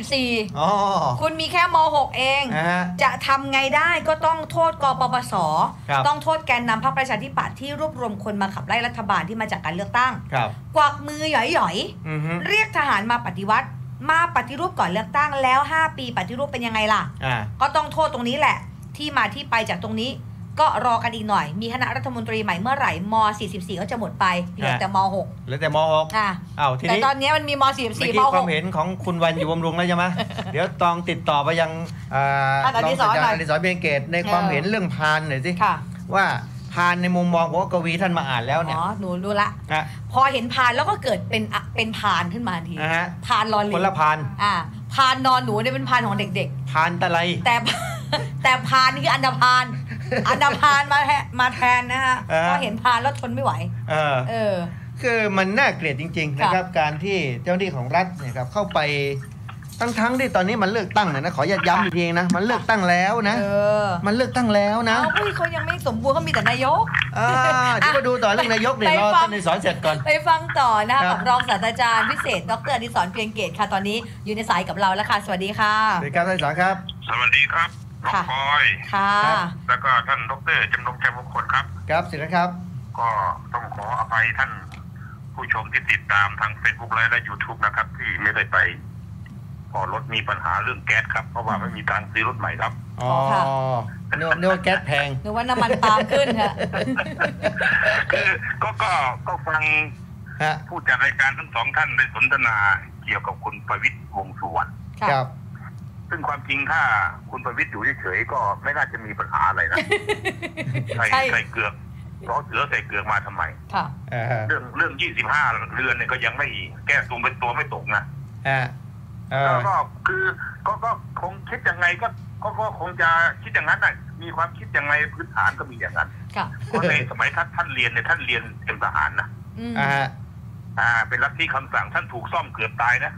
.44คุณมีแค่ม.6 เองจะทำไงได้ก็ต้องโทษกปปส.ต้องโทษแกนนำพรรคประชาธิปัตย์ที่รวบรวมคนมาขับไล่รัฐบาลที่มาจากการเลือกตั้งกวักมือหย่อยๆเรียกทหารมาปฏิวัติมาปฏิรูปก่อนเลือกตั้งแล้ว5 ปีปฏิรูปเป็นยังไงล่ะก็ต้องโทษตรงนี้แหละที่มาที่ไปจากตรงนี้ก็รอกันอีกหน่อยมีคณะรัฐมนตรีใหม่เมื่อไหร่ม.44ก็จะหมดไปเหลือแต่ม.6 เหลือแต่ม.6 ทีนี้แต่ตอนนี้มันมีม.44 ม.6 ความเห็นของคุณวันอยู่บำรุงแล้วใช่ไหม เดี๋ยวต้องติดต่อไปยังรองศาสตราจารย์อดิศรเพียงเกตในความเห็นเรื่องพานหน่อยสิว่าพานในมุมมองของกวีท่านมาอ่านแล้วเนี่ยหนูรู้ละพอเห็นพานแล้วก็เกิดเป็นพานขึ้นมาทีพานรอลิงคนละพานพานนอนหนูเนี่ยเป็นพานของเด็กๆพานตะไลแต่พานนี่คืออันดาพานมาแทนนะฮะพอเห็นพานแล้วทนไม่ไหวคือมันน่าเกลียดจริงๆนะครับการที่เจ้าหน้าที่ของรัฐเนี่ยครับเข้าไปทั้งที่ตอนนี้มันเลือกตั้งนะขอย้ำอีกทีนะมันเลือกตั้งแล้วนะมันเลือกตั้งแล้วนะเขายังไม่สมบูรณ์เขามีแต่นายกเดี๋ยวมาดูต่อเรื่องนายกเดี๋ยวรอท่านอดิศรเสร็จก่อนไปฟังต่อนะคะกับรองศาสตราจารย์พิเศษดร.อดิศรเพียงเกตค่ะตอนนี้อยู่ในสายกับเราแล้วค่ะสวัสดีค่ะสวัสดีครับท่านอดิศรครับสวัสดีครับน้องพลอยค่ะแล้วก็ท่านดร.จำนงชัยมงคลครับครับสิครับก็ต้องขออภัยท่านผู้ชมที่ติดตามทาง Facebook และ YouTube นะครับที่ไม่ได้ไปพอรถมีปัญหาเรื่องแก๊สครับเพราะว่าไม่มีการซื้อรถใหม่ครับนึกว่าแก๊สแพงนึกว่าน้ำมันปาล์มขึ้นฮะคือก็ฟังผู้จัดรายการทั้งสองท่านได้สนทนาเกี่ยวกับคุณประวิตรวงษ์สุวรรณครับซึ่งความจริงถ้าคุณประวิตรอยู่เฉยๆก็ไม่น่าจะมีปัญหาอะไรนะใส่เกลือกเพราะเสือใส่เกลือกมาทำไมเรื่อง25 เรือนเนี่ยก็ยังไม่แก้ตัวเป็นตัวไม่ตกนะก็คือก็คงคิดยังไงก็คงจะคิดอย่างนั้นน่ะมีความคิดยังไงพื้นฐานก็มีอย่างนั้นเพราะในสมัยท่านเรียนเนี่ยท่านเรียนเป็นทหารนะเป็นลัทธิคำสั่งท่านถูกซ่อมเกือบตายนะ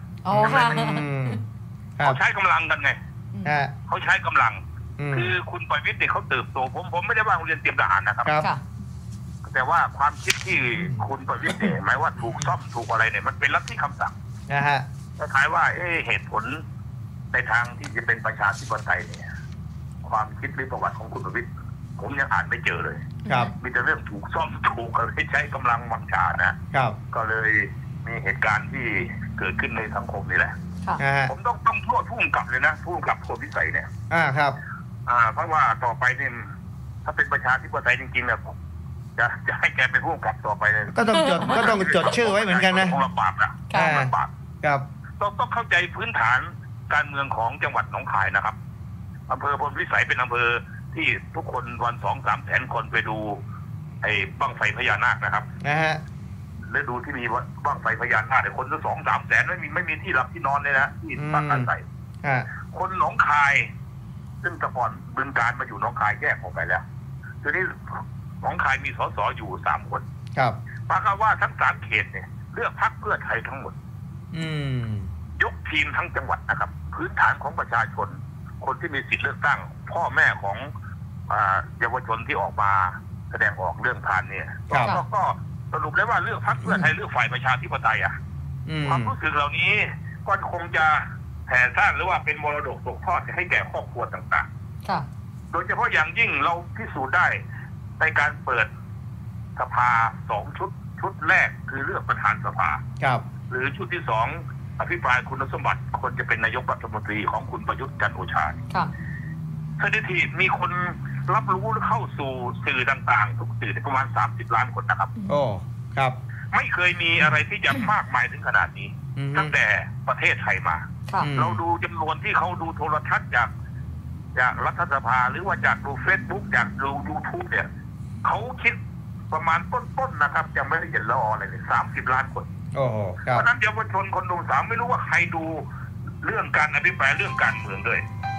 เขาใช้กำลังกันไงเขาใช้กำลังคือคุณประวิตรเนี่ยเขาเติบโตผมไม่ได้ว่าโรงเรียนเตรียมทหารนะครับแต่ว่าความคิดที่คุณประวิตรเนี่ยหมายว่าถูกซ่อมถูกอะไรเนี่ยมันเป็นลัทธิคำสั่งคล้ายว่าเหตุผลในทางที่จะเป็นประชาธิปไตยเนี่ยความคิดหรือประวัติของคุณประวิตรผมยังอ่านไม่เจอเลยมีแต่เรื่องถูกซ่อมถูกอะไรใช้กำลังวังชานะก็เลยมีเหตุการณ์ที่เกิดขึ้นในสังคมนี่แหละผมต้องโทษผู้กำกับเลยนะผู้กำกับโพธิสัยเนี่ยครับเพราะว่าต่อไปเนี่ยถ้าเป็นประชาธิปไตยจริงๆเนี่ยจะให้แกเป็นผู้กำกับต่อไปเลยก็ต้องจดชื่อไว้เหมือนกันนะลำบากนะลำบากครับต้องเข้าใจพื้นฐานการเมืองของจังหวัดหนองคายนะครับอำเภอพลวิสัยเป็นอำเภอที่ทุกคนวัน 2-3 แสนคนไปดูไอ้บั้งไฟพญานาคนะครับและดูที่มีบั้งไฟพญานาคแต่คนละ2-3 แสนไม่มีที่หลับที่นอนเลยนะที่พักอาศัยคนหนองคายซึ่งแต่ก่อนบึงการมาอยู่หนองคายแยกออกไปแล้วทีนี้หนองคายมีสสอยู่3 คนปรากฏว่าทั้ง3 เขตเนี่ยเลือกพรรคเพื่อไทยทั้งหมดยกทีมทั้งจังหวัดนะครับพื้นฐานของประชาชนคนที่มีสิทธิเลือกตั้งพ่อแม่ของเยาวชนที่ออกมาแสดงออกเรื่องพานเนี่ยก็สรุปได้ว่าเลือกพรรคเพื่อไทยเลือกฝ่ายประชาธิปไตยความรู้สึกเหล่านี้ก็คงจะแผ่ซ่านหรือว่าเป็นมรดกตกทอดให้แก่ครอบครัวต่างๆโดยเฉพาะอย่างยิ่งเราพิสูจน์ได้ในการเปิดสภา2 ชุดแรกคือเลือกประธานสภาหรือชุดที่2อภิปรายคุณสมบัติคนจะเป็นนายกรัฐมนตรีของคุณประยุทธ์จันทร์โอชาสถิติมีคนรับรู้เข้าสู่สื่อต่างๆทุกสื่อประมาณ30 ล้านคนนะครับครับไม่เคยมีอะไรที่จะมากมายถึงขนาดนี้ตั้งแต่ประเทศไทยมาเราดูจำนวนที่เขาดูโทรทัศน์จากรัฐสภาหรือว่าจากดู Facebook จากดู YouTube เนี่ยเขาคิดประมาณต้นๆนะครับยังไม่ได้เห็นละออะไรเลย30 ล้านคนเพราะนั้นเยาวชนคนดูสามไม่รู้ว่าใครดูเรื่องการอภิปรายเรื่องการเมืองด้วย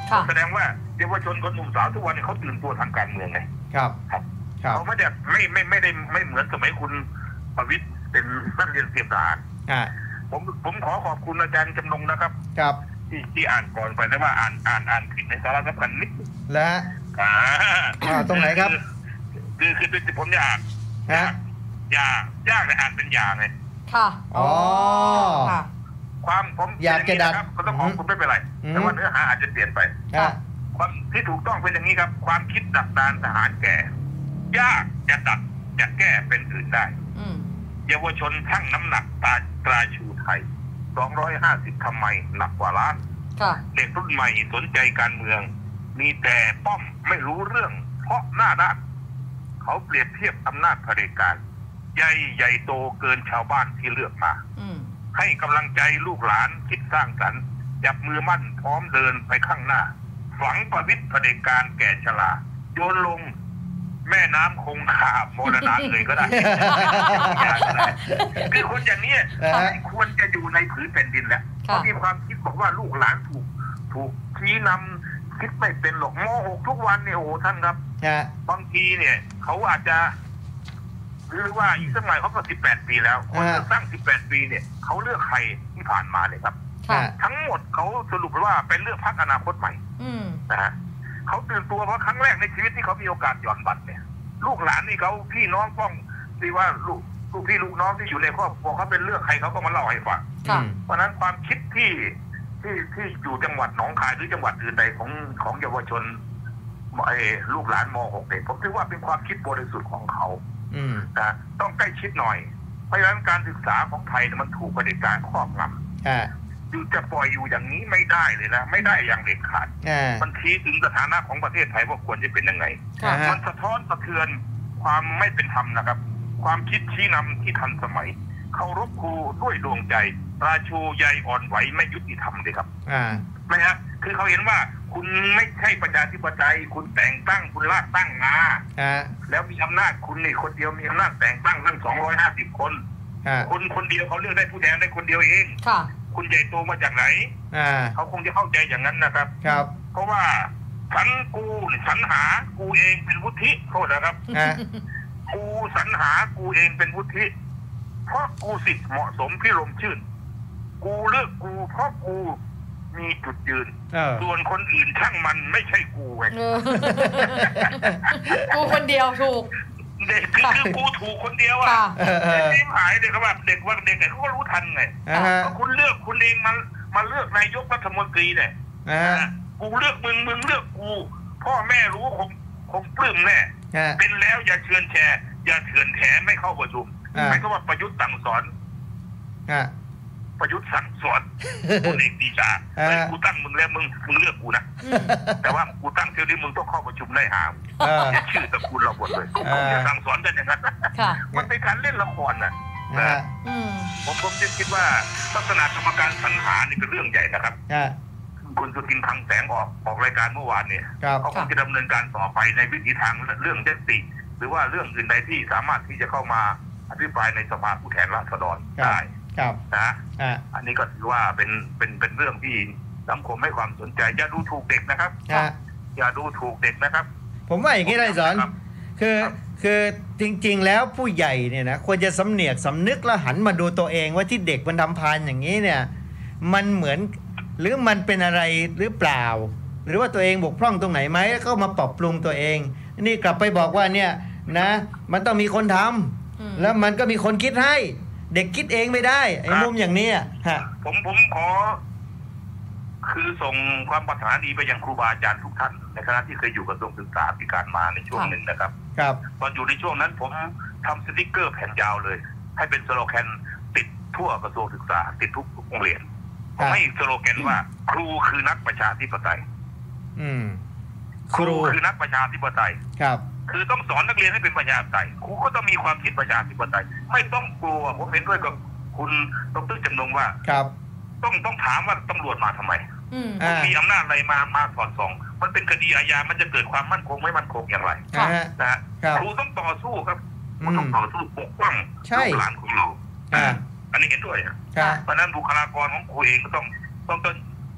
แสดงว่าเยาวชนคนหนุ่มสาวทุกวันนี้เขาตื่นตัวทางการเมืองไงครับเขาไม่ได้ไม่เหมือนสมัยคุณประวิตรเป็นนักเรียนเตรียมทหารผมขอขอบคุณอาจารย์จำนงนะครับครับที่อ่านก่อนไปนะว่าอ่านผิดในสาระสำคัญนิดแล้วตรงไหนครับคือผมอยากเลยอ่านเป็นยาไงค่ะอ๋อความผมอยากจะดัดก็ต้องของคุณไม่เป็นไรแต่ว่าเนื้อหาอาจจะเปลี่ยนไปความที่ถูกต้องเป็นอย่างนี้ครับความคิดดักดานทหารแก่ยากจะดัดจะแก้เป็นอื่นได้เยาวชนชั่งน้ำหนักตราชูไทย250ทำไมหนักกว่าล้านเด็กรุ่นใหม่สนใจการเมืองมีแต่ป้อมไม่รู้เรื่องเพราะหน้าด้านเขาเปรียบเทียบอำนาจเผด็จการใหญ่โตเกินชาวบ้านที่เลือกมาให้กำลังใจลูกหลานคิดสร้างสรรค์จับมือมั่นพร้อมเดินไปข้างหน้าฝังประวิตรเผด็จการแก่ชราโยนลงแม่น้ำคงคาโมรณะเลยก็ได้คือคนอย่างนี้ไม่ควรจะอยู่ในผืนแผ่นดินแหละเขามีความคิดบอกว่าลูกหลานถูกชี้นำคิดไม่เป็นหรอกโมโหทุกวันเนี่ยโอ้โหท่านครับบางทีเนี่ยเขาอาจจะหรือว่าอีกสักหน่อยเขาก็18 ปีแล้วคนเลือกตั้ง18 ปีเนี่ยเขาเลือกใครที่ผ่านมาเลยครับทั้งหมดเขาสรุปว่าเป็นเลือกพรรคอนาคตใหม่นะฮะเขาตื่นตัวเพราะครั้งแรกในชีวิตที่เขามีโอกาสหย่อนบัตรเนี่ยลูกหลานนี่เขาพี่น้องป้องที่ว่าลูกพี่ลูกน้องที่อยู่ในครอบครัวเขาเป็นเลือกใครเขาก็มาเล่าให้ฟังเพราะนั้นความคิดที่อยู่จังหวัดหนองคายหรือจังหวัดอื่นใดของเยาวชนลูกหลานม.6 เนี่ยผมถือว่าเป็นความคิดบริสุทธิ์ของเขานะต้องใกล้ชิดหน่อยเพราะฉะนั้นการศึกษาของไทยมันถูกเผด็จการครอบงำอยู่จะปล่อยอยู่อย่างนี้ไม่ได้เลยนะไม่ได้อย่างเด็ดขาดมันชี้ถึงสถานะของประเทศไทยว่าควรจะเป็นยังไงมันสะท้อนสะเทือนความไม่เป็นธรรมนะครับความคิดชี้นำที่ทันสมัยเคารพครูด้วยดวงใจราชูใยอ่อนไหวไม่ยุติธรรมเลยครับไหมฮะคือเขาเห็นว่าคุณไม่ใช่ประชาธิปไตยคุณแต่งตั้งคุณลากตั้งมาแล้วมีอำนาจคุณนี่คนเดียวมีอำนาจแต่งตั้งตั้ง250 คนคนเดียวเขาเลือกได้ผู้แทนได้คนเดียวเองคุณใหญ่โตมาจากไหนเขาคงจะเข้าใจอย่างนั้นนะครับเพราะว่าสรรหากูเองเป็นวุฒิโทษนะครับกูสรรหากูเองเป็นวุฒิเพราะกูสิทธิ์เหมาะสมพิรมชื่นกูเลือกกูเพราะกูมีจุดยืนส่วนคนอื่นช่างมันไม่ใช่กูไงกูคนเดียวถูกเด็กคือกูถูกคนเดียวอ่ะไม่หายเด็กเขาแบบเด็กเขาก็รู้ทันไงคุณเลือกคุณเองมาเลือกนายกรัฐมนตรีเนี่ยกูเลือกมึงเลือกกูพ่อแม่รู้คงปลื้มแน่เป็นแล้วอย่าเชือนแชร์อย่าเถื่อนแถไม่เข้าประชุมไม่ก็ว่าประยุทธ์สั่งสอนประยุทธ์สั่งสอนคนเอกดีชากูตั้งมึงแล้วมึงเลือกกูนะแต่ว่ากูตั้งเที่ยวนี้มึงต้องเข้าประชุมได้หามอย่าชื่อตระกูลเราหมดเลยผมจะสั่งสอนกันอย่างนั้นมันเป็นการเล่นละครน่ะผมจะคิดว่าลักษณะกรรมการสรรหานี่เป็นเรื่องใหญ่นะครับคุณสุทินคลังแสงออกรายการเมื่อวานเนี่ยเขาคงจะดำเนินการต่อไปในวิถีทางเรื่องยติหรือว่าเรื่องอื่นใดที่สามารถที่จะเข้ามาอภิปรายในสภาผู้แทนราษฎรได้นะอันนี้ก็ถือว่าเป็นเรื่องที่สังคมให้ความสนใจอย่าดูถูกเด็กนะครับอย่าดูถูกเด็กนะครับผมว่าอย่างนี้ได้สอนคือจริงๆแล้วผู้ใหญ่เนี่ยนะควรจะสำเนียกสำนึกแล้วหันมาดูตัวเองว่าที่เด็กมันทำพานอย่างนี้เนี่ยมันเหมือนหรือมันเป็นอะไรหรือเปล่าหรือว่าตัวเองบกพร่องตรงไหนไหมแล้วก็มาปรับปรุงตัวเองนี่กลับไปบอกว่าเนี่ยนะมันต้องมีคนทำแล้วมันก็มีคนคิดให้เด็กคิดเองไม่ได้ไอ้มุมอย่างนี้ฮะผมขอคือส่งความปรารถนาดีไปยังครูบาอาจารย์ทุกท่านในคณะที่เคยอยู่กับกระทรวงศึกษาธิการมาในช่วงหนึ่งนะครับตอนอยู่ในช่วงนั้นผมทำสติ๊กเกอร์แผ่นยาวเลยให้เป็นสโลแกนติดทั่วกระทรวงศึกษาติดทุกโรงเรียนผมให้สโลแกนว่าครูคือนักประชาธิปไตยครูคือนักประชาธิปไตยครับคือต้องสอนนักเรียนให้เป็นประชาธิปไตยครูก็ต้องมีความคิดประชาธิปไตยไม่ต้องกลัวผมเห็นด้วยกับคุณดร.จำนงว่าครับต้องถามว่าตำรวจมาทำไมมีอำนาจอะไรมาสอดส่องมันเป็นคดีอาญามันจะเกิดความมั่นคงไม่มั่นคงอย่างไรนะครูต้องต่อสู้ครับต้องต่อสู้ปกป้องลูกหลานของเราอันนี้เห็นด้วยเพราะนั้นบุคลากรของครูเองก็ต้อง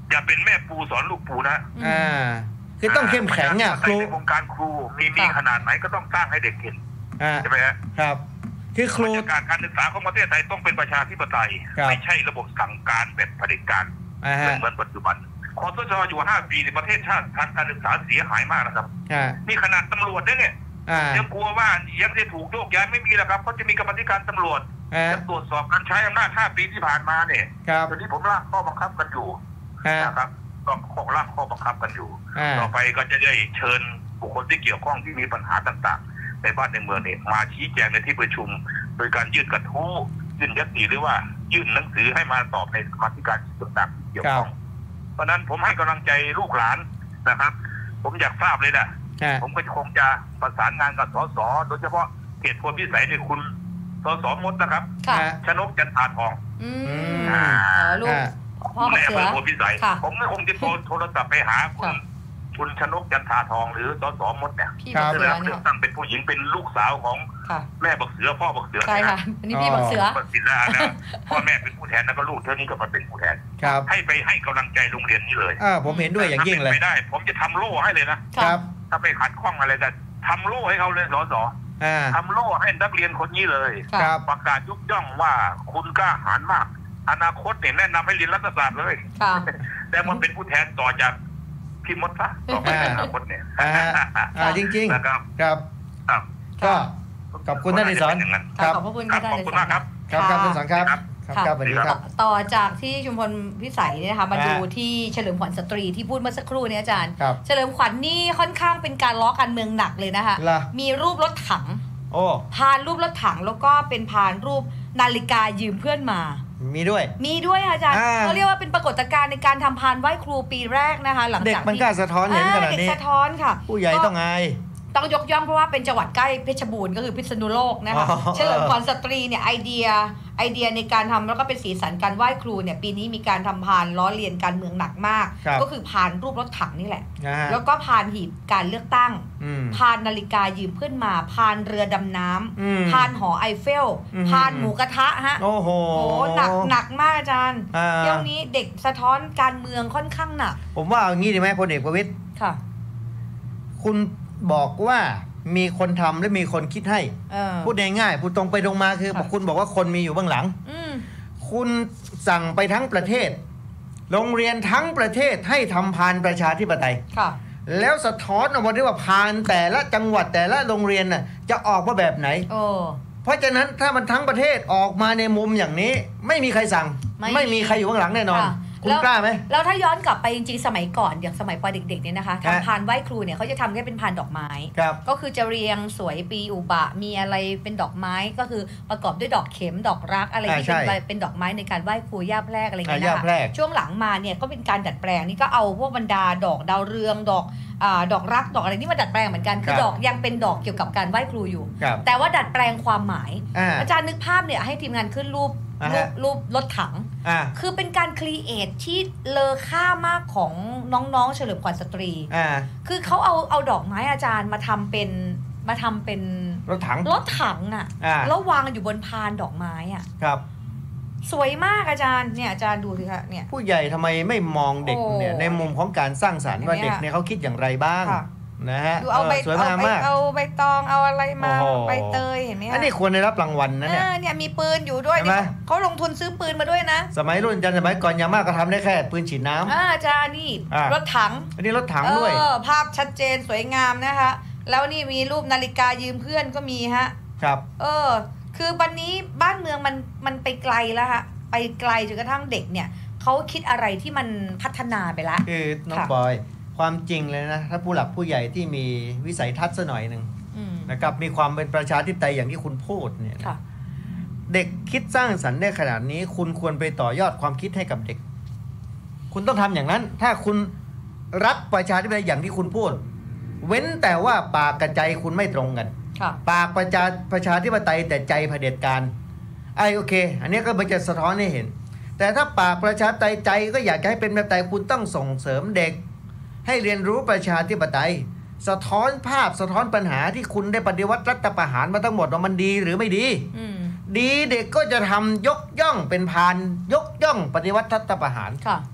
อย่าเป็นแม่ปูสอนลูกปูนะคือต้องเข้มแข็งเนี่ยครูในวงการครูมีขนาดไหนก็ต้องสร้างให้เด็กเห็นใช่ไหมครับคือครูการศึกษาของประเทศไทยต้องเป็นประชาธิปไตยไม่ใช่ระบบสั่งการแบบเผด็จการเหมือนปัจจุบันคสช.อยู่5 ปีในประเทศชาติทางการศึกษาเสียหายมากนะครับนี่ขนาดตำรวจเนี่ยยังกลัวว่ายังจะถูกโยกย้ายไม่มีแล้วครับเพราะจะมีกรรมธิการตำรวจจะตรวจสอบการใช้อำนาจ5 ปีที่ผ่านมาเนี่ยตอนนี้ผมร่างข้อบังคับกันอยู่นะครับต้องร่างข้อบังคับกันอยู่ต่อไปก็จะได้เชิญบุคคลที่เกี่ยวข้องที่มีปัญหาต่างๆในบ้านในเมืองเนี่ยมาชี้แจงในที่ประชุมโดยการยื่นกระทู้ยื่นยติหรือว่ายื่นหนังสือให้มาตอบในกรรมธิการต่างๆเกี่ยวข้องเพราะนั้นผมให้กำลังใจลูกหลานนะครับผมอยากทราบเลยนะผมก็คงจะประสานงานกับสสโดยเฉพาะเขตพลพิสัยในคุณสสมดนะครับชนกจันทาทองลูกพ่อบักเสือพลพิสัยผมก็คงจะโทรศัพท์ไปหาคุณชนกจันทาทองหรือสสมดเนี่ยเลือกตั้งเป็นผู้หญิงเป็นลูกสาวของแม่บักเสือพ่อบักเสือใช่ค่ะอันนี้พี่บักเสือแล้วพ่อแม่เป็นผู้แทนแล้วก็ลูกเท่านี้ก็มาเป็นผู้แทนให้ไปให้กำลังใจโรงเรียนนี้เลยผมเห็นด้วยอย่างยิ่งเลยไม่ได้ผมจะทำโล่ให้เลยนะครับถ้าไปขัดข้องอะไรกันทำโล่ให้เขาเลยสสทำโล่ให้นักเรียนคนนี้เลยประกาศยกย่องว่าคุณกล้าหาญมากอนาคตเนี่ยแนะนำให้เรียนรัฐศาสตร์เลยแต่มันเป็นผู้แทนต่อจากพี่มดซะต่อไปอนาคตเนี่ยจริงๆครับก็ขอบคุณท่านดิศรขอบคุณขอบคุณมากครับครับท่านดิศรครับครับสวัสดีครับต่อจากที่ชุมพลพิสัยเนี่ยนะคะมาดูที่เฉลิมขวัญสตรีที่พูดเมื่อสักครู่นี้อาจารย์เฉลิมขวัญนี่ค่อนข้างเป็นการล้อการเมืองหนักเลยนะคะมีรูปรถถังพานรูปรถถังแล้วก็เป็นพานรูปนาฬิกายืมเพื่อนมามีด้วยอาจารย์เขาเรียกว่าเป็นปรากฏการณ์ในการทำพานไหว้ครูปีแรกนะคะหลังจากเด็กมันกล้าสะท้อนเห็นขนาดนี้เด็กสะท้อนค่ะผู้ใหญ่ต้องอายต้องยกย่องเพราะว่าเป็นจังหวัดใกล้เพชรบูรณ์ก็คือพิษณุโลกนะคะเฉลิมขวัญสตรีเนี่ยไอเดียในการทำแล้วก็เป็นสีสันการไหว้ครูเนี่ยปีนี้มีการทำพานล้อเลียนการเมืองหนักมากก็คือพานรูปรถถังนี่แหละแล้วก็พานหีบการเลือกตั้งพานนาฬิกายืมเพื่อนมาพานเรือดำน้ำพานหอไอเฟลพานหมูกระทะฮะโอ้โหหนักมากอาจารย์เที่ยวนี้เด็กสะท้อนการเมืองค่อนข้างหนักผมว่าอย่างนี้ดีไหมพลเอกประวิตรค่ะคุณบอกว่ามีคนทำและมีคนคิดให้พูดง่ายๆพูดตรงไปตรงมาคือคุณบอกว่าคนมีอยู่เบื้องหลังคุณสั่งไปทั้งประเทศโรงเรียนทั้งประเทศให้ทำพานประชาธิปไตยแล้วสะท้อนออกมาด้วยว่าพานแต่ละจังหวัดแต่ละโรงเรียนน่ะจะออกมาแบบไหนเพราะฉะนั้นถ้ามันทั้งประเทศออกมาในมุมอย่างนี้ไม่มีใครสั่งไม่มีใครอยู่เบื้องหลังแน่นอนคุณกล้าไหมแล้วถ้าย้อนกลับไปจริงๆสมัยก่อนอย่างสมัยปเด็กๆเนี่ยนะคะทำพานไหว้ครูเนี่ยเขาจะทำแค่เป็นพานดอกไม้ก็คือจะเรียงสวยปีอุบะมีอะไรเป็นดอกไม้ก็คือประกอบด้วยดอกเข็มดอกรักอะไรที่เป็นดอกไม้ในการไหว้ครูย่าแพรกอะไรอย่างเงี้ยนะคะช่วงหลังมาเนี่ยก็เป็นการดัดแปลงนี่ก็เอาพวกบรรดาดอกดาวเรืองดอกรักดอกอะไรนี่มาดัดแปลงเหมือนกันคือดอกยังเป็นดอกเกี่ยวกับการไหว้ครูอยู่แต่ว่าดัดแปลงความหมายอาจารย์นึกภาพเนี่ยให้ทีมงานขึ้นรูปรถถังคือเป็นการครีเอทที่เลอค่ามากของน้องๆเฉลิมขวัญสตรีคือเขาเอาดอกไม้อาจารย์มาทำเป็นรถถังอ่ะแล้ววางอยู่บนพานดอกไม้อ่ะครับสวยมากอาจารย์เนี่ยอาจารย์ดูสิคะเนี่ยผู้ใหญ่ทำไมไม่มองเด็กเนี่ยในมุมของการสร้างสรรค์ว่าเด็กเนี่ยเขาคิดอย่างไรบ้างนะฮะสวยมากเอาใบตองเอาอะไรมาใบเตยเห็นไหมอันนี้ควรได้รับรางวัลนะเนี่ยมีปืนอยู่ด้วยเขาลงทุนซื้อปืนมาด้วยนะสมัยรุ่นจันสมัยก่อนยามากก็ทำได้แค่ปืนฉีดน้ำอาจารย์นี่รถถังอันนี้รถถังด้วยภาพชัดเจนสวยงามนะคะแล้วนี่มีรูปนาฬิกายืมเพื่อนก็มีฮะครับคือวันนี้บ้านเมืองมันไปไกลแล้วฮะไปไกลจนกระทั่งเด็กเนี่ยเขาคิดอะไรที่มันพัฒนาไปแล้วคือน้องปอยความจริงเลยนะถ้าผู้หลักผู้ใหญ่ที่มีวิสัยทัศน์สักหน่อยหนึ่งนะครับมีความเป็นประชาธิปไตยอย่างที่คุณพูดเนี่ยเด็กคิดสร้างสรรค์ได้ขนาดนี้คุณควรไปต่อยอดความคิดให้กับเด็กคุณต้องทำอย่างนั้นถ้าคุณรักประชาธิปไตยอย่างที่คุณพูดเว้นแต่ว่าปากกับใจคุณไม่ตรงกันปากประชาธิปไตยแต่ใจเผด็จการโอเคอันนี้ก็มันจะสะท้อนให้เห็นแต่ถ้าปากประชาธิปไตยใจก็อยากให้เป็นประชาธิปไตยคุณต้องส่งเสริมเด็กให้เรียนรู้ประชาธิปไตยสะท้อนภาพสะท้อนปัญหาที่คุณได้ปฏิวัติรัฐประหารมาทั้งหมดว่ามันดีหรือไม่ดีดีเด็กก็จะทำยกย่องเป็นพานยกย่องปฏิวัติรัฐประหาร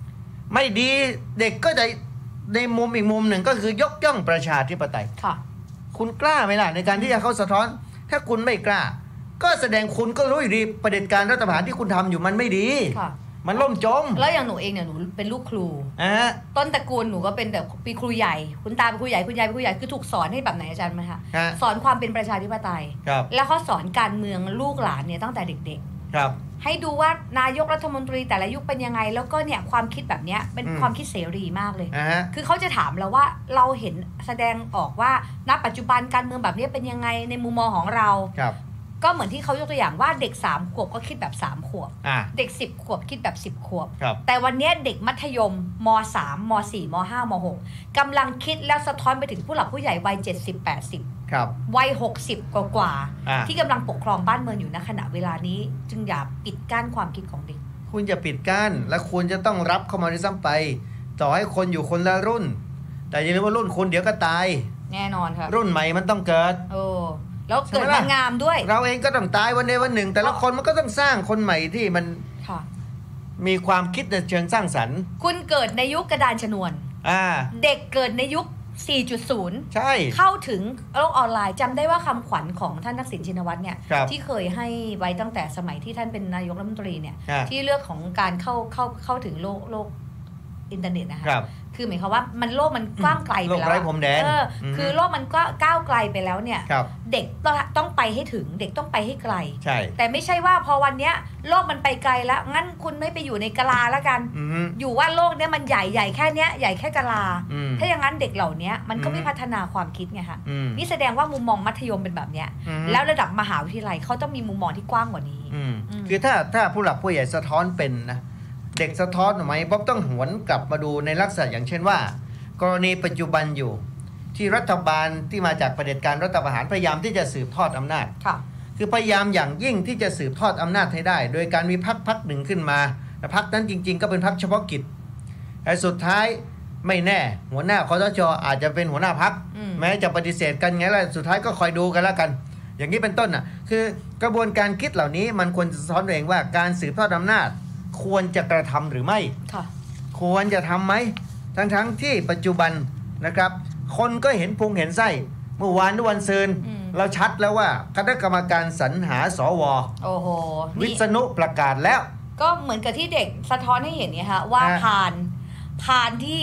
ไม่ดีเด็กก็จะในมุมอีกมุมหนึ่งก็คือยกย่องประชาธิปไตยค่ะคุณกล้าไหมล่ะในการที่จะเข้าสะท้อนถ้าคุณไม่กล้าก็แสดงคุณก็รู้อยู่ดีประเด็จการรัฐประหารที่คุณทำอยู่มันไม่ดีมันล่มจมแล้วอย่างหนูเองเนี่ยหนูเป็นลูกครูต้นตระกูลหนูก็เป็นแบบปีครูใหญ่คุณตาเป็นครูใหญ่คุณยายเป็นครูใหญ่คือถูกสอนให้แบบไหนอาจารย์ไหมคะสอนความเป็นประชาธิปไตยแล้วเขาสอนการเมืองลูกหลานเนี่ยตั้งแต่เด็กๆให้ดูว่านายกรัฐมนตรีแต่ละยุคเป็นยังไงแล้วก็เนี่ยความคิดแบบนี้เป็นความคิดเสรีมากเลยคือเขาจะถามเราว่าเราเห็นแสดงออกว่าณปัจจุบันการเมืองแบบนี้เป็นยังไงในมุมมองของเราก็เหมือนที่เขายกตัวอย่างว่าเด็ก3 ขวบก็คิดแบบ3 ขวบเด็ก10 ขวบคิดแบบ10 ขวบแต่วันนี้เด็กมัธยมม.3 ม.4 ม.5 ม.6 กำลังคิดแล้วสะท้อนไปถึงผู้หลักผู้ใหญ่วัย70-80วัย60กว่าที่กำลังปกครองบ้านเมืองอยู่ณขณะเวลานี้จึงอย่าปิดกั้นความคิดของเด็กคุณจะปิดกั้นและคุณจะต้องรับเข้ามาในซ้ำไปต่อให้คนอยู่คนละรุ่นแต่อย่าลืมว่ารุ่นคุณเดี๋ยวก็ตายแน่นอนค่ะรุ่นใหม่มันต้องเกิดแล้วเกิดงามด้วยเราเองก็ต้องตายวันใดวันหนึ่งแต่ละคนมันก็ต้องสร้างคนใหม่ที่มันมีความคิดในเชิงสร้างสรรค์คุณเกิดในยุคกระดานชนวนเด็กเกิดในยุค 4.0 ใช่เข้าถึงโลกออนไลน์จำได้ว่าคำขวัญของท่านทักษิณชินวัตรเนี่ยที่เคยให้ไว้ตั้งแต่สมัยที่ท่านเป็นนายกรัฐมนตรีเนี่ยที่เรื่องของการเข้าถึงโลกอินเทอร์เน็ตนะคะคือหมายความว่ามันโลกมันกว้างไกลไปแล้วโลกไร้พรมแดนคือโลกมันก็ก้าวไกลไปแล้วเนี่ยเด็กต้องไปให้ถึงเด็กต้องไปให้ไกลแต่ไม่ใช่ว่าพอวันนี้โลกมันไปไกลแล้วงั้นคุณไม่ไปอยู่ในกะลาแล้วกันอยู่ว่าโลกเนี้ยมันใหญ่แค่เนี้ยใหญ่แค่กะลาถ้าอย่างนั้นเด็กเหล่านี้มันก็ไม่พัฒนาความคิดไงคะนี่แสดงว่ามุมมองมัธยมเป็นแบบเนี้ยแล้วระดับมหาวิทยาลัยเขาต้องมีมุมมองที่กว้างกว่านี้คือถ้าผู้หลักผู้ใหญ่สะท้อนเป็นนะเด็กสะท้อนไหมบ๊อบต้องหวนกลับมาดูในลักษณะอย่างเช่นว่ากรณีปัจจุบันอยู่ที่รัฐบาลที่มาจากเผด็จการรัฐประหารพยายามที่จะสืบทอดอำนาจคือพยายามอย่างยิ่งที่จะสืบทอดอำนาจให้ได้โดยการมีพรรคหนึ่งขึ้นมาแต่พรรคนั้นจริงๆก็เป็นพรรคเฉพาะกิจแต่สุดท้ายไม่แน่หัวหน้าคสช.อาจจะเป็นหัวหน้าพรรคแม้จะปฏิเสธกันไงล่ะสุดท้ายก็คอยดูกันแล้วกันอย่างนี้เป็นต้นน่ะคือกระบวนการคิดเหล่านี้มันควรจะสะท้อนเองว่าการสืบทอดอำนาจควรจะกระทำหรือไม่ควรจะทำไหมทั้งที่ปัจจุบันนะครับคนก็เห็นพุงเห็นไส้เมื่อวานวันซืนเราชัดแล้วว่าคณะกรรมการสรรหาสววิษณุประกาศแล้วก็เหมือนกับที่เด็กสะท้อนให้เห็นไงคะว่าพานที่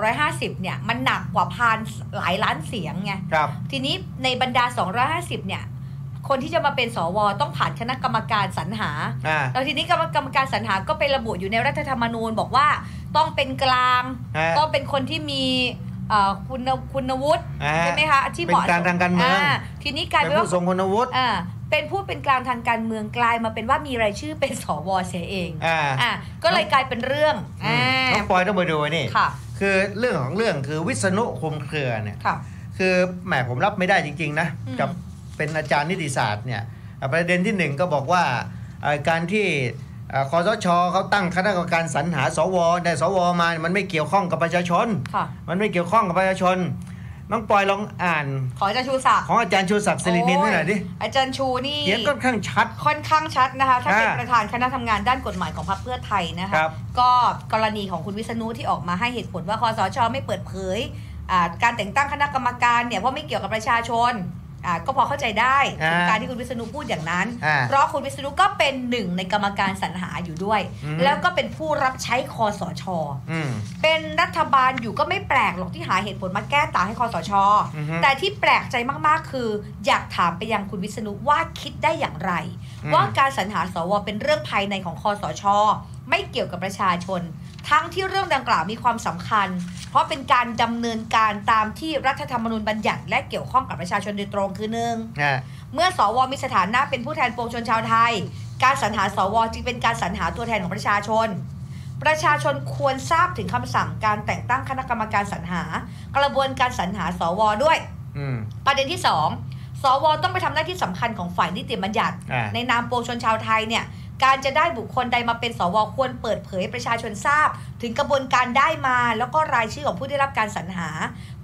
250เนี่ยมันหนักกว่าพานหลายล้านเสียงไงทีนี้ในบรรดา250เนี่ยคนที่จะมาเป็นสวต้องผ่านคณะกรรมการสรรหาแล้วทีนี้กรรมการสรรหาก็ไประบุอยู่ในรัฐธรรมนูญบอกว่าต้องเป็นกลางต้องเป็นคนที่มีคุณวุฒิใช่ไหมคะที่เหมาะเป็นกลางทางการเมืองทีนี้กลายเป็นผู้ทรงคุณวุฒิเป็นผู้เป็นกลางทางการเมืองกลายมาเป็นว่ามีรายชื่อเป็นสวเสียเองก็เลยกลายเป็นเรื่องน้องปอยต้องไปดูนี่คือเรื่องของเรื่องคือวิษณุคมเครือเนี่ยคือแหมผมรับไม่ได้จริงๆนะกับเป็นอาจารย์นิติศาสตร์เนี่ยประเด็นที่1ก็บอกว่าการที่คสช.เขาตั้งคณะกรรมการสรรหาสวได้สวมามันไม่เกี่ยวข้องกับประชาชนมันไม่เกี่ยวข้องกับประชาชนน้องปอยลองอ่านของอาจารย์ชูศักดิ์สิรินินท์หน่อยดิอาจารย์ชูนี่เขียนค่อนข้างชัดนะคะถ้าเป็นประธานคณะทำงานด้านกฎหมายของพรรคเพื่อไทยนะคะก็กรณีของคุณวิษณุที่ออกมาให้เหตุผลว่าคสช.ไม่เปิดเผยการแต่งตั้งคณะกรรมการเนี่ยเพราะไม่เกี่ยวกับประชาชนก็พอเข้าใจได้การที่คุณวิษณุพูดอย่างนั้นเพราะคุณวิษณุก็เป็นหนึ่งในกรรมการสรรหาอยู่ด้วยแล้วก็เป็นผู้รับใช้คสช.เป็นรัฐบาลอยู่ก็ไม่แปลกหรอกที่หาเหตุผลมาแก้ต่างให้คสช.แต่ที่แปลกใจมากๆคืออยากถามไปยังคุณวิษณุว่าคิดได้อย่างไรว่าการสรรหาสวเป็นเรื่องภายในของคสช.ไม่เกี่ยวกับประชาชนทั้งที่เรื่องดังกล่าวมีความสำคัญเพราะเป็นการดำเนินการตามที่รัฐธรรมนูญบัญญัติและเกี่ยวข้องกับประชาชนโดยตรงคือ1เมื่อสวมีสถานะเป็นผู้แทนปวงชนชาวไทยการสรรหาสวจึงเป็นการสรรหาตัวแทนของประชาชนควรทราบถึงคำสั่งการแต่งตั้งคณะกรรมการสรรหากระบวนการสรรหาสวด้วยประเด็นที่2สวต้องไปทำหน้าที่สำคัญของฝ่ายนิติบัญญัติในนามปวงชนชาวไทยเนี่ยการจะได้บุคคลใดมาเป็นสวควรเปิดเผยประชาชนทราบถึงกระบวนการได้มาแล้วก็รายชื่อของผู้ได้รับการสรรหา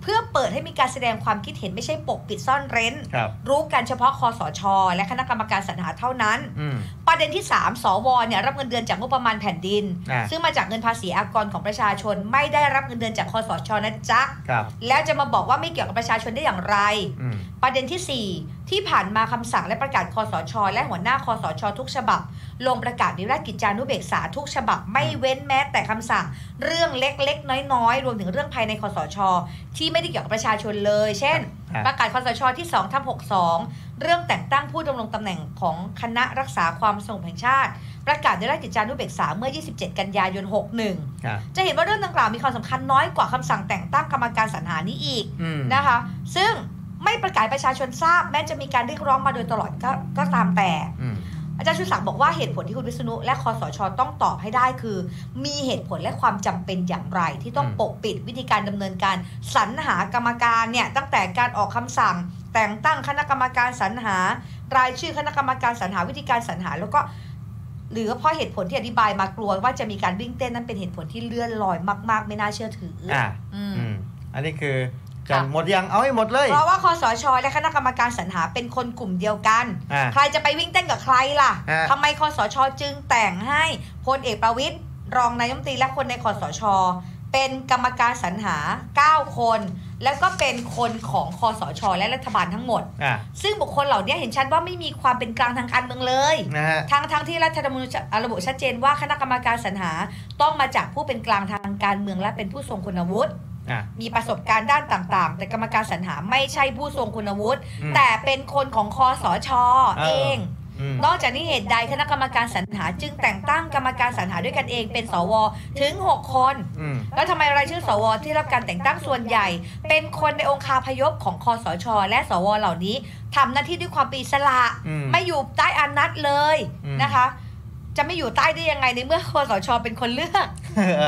เพื่อเปิดให้มีการแสดงความคิดเห็นไม่ใช่ปกปิดซ่อนเร้นรู้กันเฉพาะคสช.และคณะกรรมการสรรหาเท่านั้นประเด็นที่ 3 สว.เนี่ยรับเงินเดือนจากงบประมาณแผ่นดินซึ่งมาจากเงินภาษีอากรของประชาชนไม่ได้รับเงินเดือนจากคสช.นะจ๊ะแล้วจะมาบอกว่าไม่เกี่ยวกับประชาชนได้อย่างไรประเด็นที่ 4 ที่ผ่านมาคำสั่งและประกาศคสช.และหัวหน้าคสช.ทุกฉบับลงประกาศในราชกิจจานุเบกษาทุกฉบับไม่เว้นแม้แต่คำสั่งเรื่องเล็กๆน้อยๆรวมถึงเรื่องภายในคสช.ที่ไม่ได้เกี่ยวกับประชาชนเลยเช่นประกาศคสช.ที่2/62เรื่องแต่งตั้งผู้ดำรงตำแหน่งของคณะรักษาความสงบแห่งชาติประกาศในราชกิจจานุเบกษาเมื่อ27 กันยายน 61จะเห็นว่าเรื่องดังกล่าวมีความสำคัญน้อยกว่าคำสั่งแต่งตั้งกรรมการสรรหานี้อีกนะคะซึ่งไม่ประกาศประชาชนทราบแม้จะมีการเรียกร้องมาโดยตลอดก็ตามแต่อาจารย์ชูศักดิ์บอกว่าเหตุผลที่คุณวิษณุและคสช.ต้องตอบให้ได้คือมีเหตุผลและความจำเป็นอย่างไรที่ต้องปกปิดวิธีการดำเนินการสรรหากรรมการเนี่ยตั้งแต่การออกคำสั่งแต่งตั้งคณะกรรมการสรรหารายชื่อคณะกรรมการสรรหาวิธีการสรรหาแล้วก็หรือเพราะเหตุผลที่อธิบายมากลัวว่าจะมีการวิ่งเต้นนั้นเป็นเหตุผลที่เลื่อนลอยมากๆไม่น่าเชื่อถืออันนี้คือจะหมดยังเอาให้หมดเลยเพราะว่าคสช.และคณะกรรมการสรรหาเป็นคนกลุ่มเดียวกันใครจะไปวิ่งเต้นกับใครล่ะทำไมคสช.จึงแต่งให้พลเอกประวิตรรองนายกรัฐมนตรีและคนในคสช.เป็นกรรมการสรรหา9คนแล้วก็เป็นคนของคสช.และรัฐบาลทั้งหมดซึ่งบุคคลเหล่านี้เห็นชัดว่าไม่มีความเป็นกลางทางการเมืองเลยทั้งที่รัฐธรรมนูญระบุชัดเจนว่าคณะกรรมการสรรหาต้องมาจากผู้เป็นกลางทางการเมืองและเป็นผู้ทรงคุณวุฒิมีประสบการณ์ด้านต่างๆแต่กรรมการสรรหาไม่ใช่ผู้ทรงคุณวุฒิแต่เป็นคนของคสช.เองนอกจากนี้เหตุใดคณะกรรมการสรรหาจึงแต่งตั้งกรรมการสรรหาด้วยกันเองเป็นสวถึง6คนแล้วทำไมรายชื่อสวที่รับการแต่งตั้งส่วนใหญ่เป็นคนในองค์คาพยพของคสช.และสวเหล่านี้ทำหน้าที่ด้วยความเป็นอิสระไม่อยู่ใต้อำนาจเลยนะคะจะไม่อยู่ใต้ได้ยังไงในเมื่อคสช.เป็นคนเลือก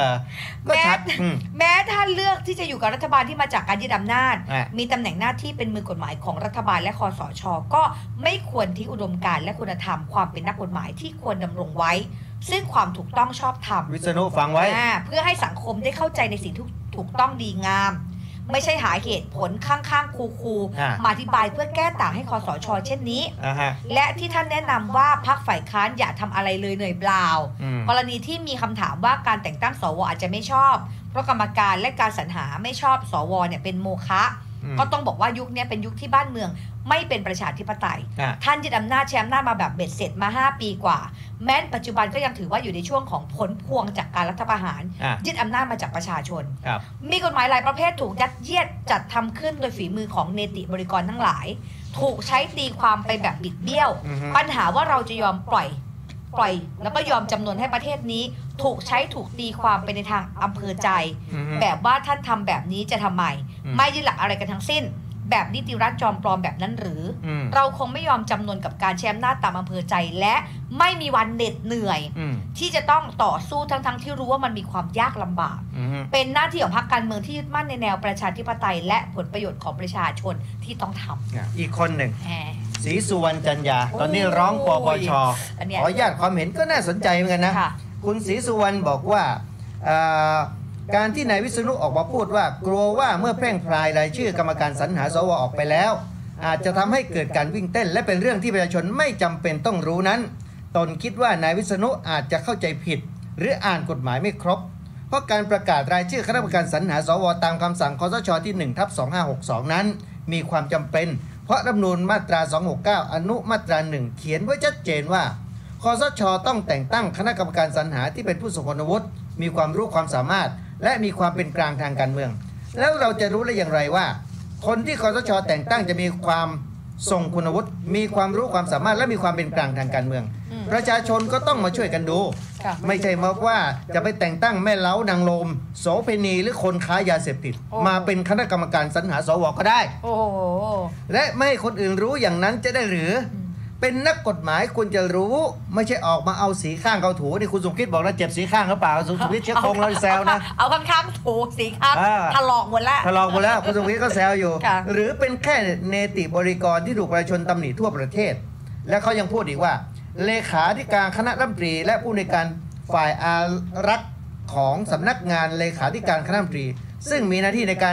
แม้ท่านเลือกที่จะอยู่กับรัฐบาลที่มาจากการยึดอำนาจมีตำแหน่งหน้าที่เป็นมือกฎหมายของรัฐบาลและคสช.ก็ไม่ควรทิ้งอุดมการณ์และคุณธรรมความเป็นนักกฎหมายที่ควรดำรงไว้ซึ่งความถูกต้องชอบธรรมวิษณุฟังไว้เพื่อให้สังคมได้เข้าใจในสิ่งที่ถูกต้องดีงามไม่ใช่หาเหตุผลข้างๆคูๆมาอธิบายเพื่อแก้ต่างให้คสช.เช่นนี้และที่ท่านแนะนำว่าพรรคฝ่ายค้านอย่าทำอะไรเลยเหนื่อยเปล่ากรณีที่มีคำถามว่าการแต่งตั้งสวอาจจะไม่ชอบเพราะกรรมการและการสรรหาไม่ชอบสวเนี่ยเป็นโมฆะก็ต้องบอกว่ายุคนี้เป็นยุคที่บ้านเมืองไม่เป็นประชาธิปไตยท่านยึดอำนาจแชมป์หน้ามาแบบเบ็ดเสร็จมา5 ปีกว่าแม้ปัจจุบันก็ยังถือว่าอยู่ในช่วงของผลพวงจากการรัฐประหารยึดอำนาจมาจากประชาชนมีกฎหมายหลายประเภทถูกยัดเยียดจัดทำขึ้นโดยฝีมือของเนติบริกรทั้งหลายถูกใช้ตีความไปแบบบิดเบี้ยวปัญหาว่าเราจะยอมปล่อยแล้วก็ยอมจำนวนให้ประเทศนี้ถูกตีความไปในทางอำเภอใจแบบว่าท่านทำแบบนี้จะทำไมไม่ยึดหลักอะไรกันทั้งสิ้นแบบนิติรัฐจอมปลอมแบบนั้นหรือเราคงไม่ยอมจำนวนกับการแชมป์หน้าตามอำเภอใจและไม่มีวันเหน็ดเหนื่อยที่จะต้องต่อสู้ทั้งที่รู้ว่ามันมีความยากลำบากเป็นหน้าที่ของพรรคการเมืองที่ยึดมั่นในแนวประชาธิปไตยและผลประโยชน์ของประชาชนที่ต้องทำอีกคนหนึ่งศรีสุวรรณจันยาตอนนี้ร้องปปช.ขออนุญาตความเห็นก็น่าสนใจเหมือนกันนะคุณศรีสุวรรณบอกว่าการที่นายวิษณุออกมาพูดว่ากลัวว่าเมื่อแพร่งพรายรายชื่อกรรมการสรรหาสวออกไปแล้วอาจจะทำให้เกิดการวิ่งเต้นและเป็นเรื่องที่ประชาชนไม่จำเป็นต้องรู้นั้นตนคิดว่านายวิษณุอาจจะเข้าใจผิดหรืออ่านกฎหมายไม่ครบเพราะการประกาศรายชื่อคณะกรรมการสรรหาสวตามคำสั่งคสช.ที่ 1/2562 นั้นมีความจำเป็นเพราะรัฐธรรมนูญมาตรา269อนุมาตรา1เขียนไว้ชัดเจนว่าคสช.ต้องแต่งตั้งคณะกรรมการสรรหาที่เป็นผู้ทรงคุณวุฒิมีความรู้ความสามารถและมีความเป็นกลางทางการเมืองแล้วเราจะรู้ได้อย่างไรว่าคนที่คสช.แต่งตั้งจะมีความทรงคุณวุฒิมีความรู้ความสามารถและมีความเป็นกลางทางการเมืองประชาชนก็ต้องมาช่วยกันดูไม่ใช่มาว่าจะไปแต่งตั้งแม่เล้านางลมโสเภณีหรือคนค้ายาเสพติดมาเป็นคณะกรรมการสรรหาสวก็ได้และไม่ให้คนอื่นรู้อย่างนั้นจะได้หรือเป็นนักกฎหมายคุณจะรู้ไม่ใช่ออกมาเอาสีข้างเขาถูนี่คุณสมคิดบอกแล้วเจ็บสีข้างหรือเปล่าสมคิดเชื้อคงเราแซวนะเอาข้างๆถูสีข้างถลอกหมดแล้วคุณสมคิดก็แซวอยู่หรือเป็นแค่เนติบริกรที่ถูกประชาชนตำหนิทั่วประเทศและเขายังพูดอีกว่าเลขาธิการคณะรัฐมนตรีและผู้ในการฝ่ายอารักษ์ของสำนักงานเลขาธิการคณะรัฐมนตรีซึ่งมีหน้าที่ในการ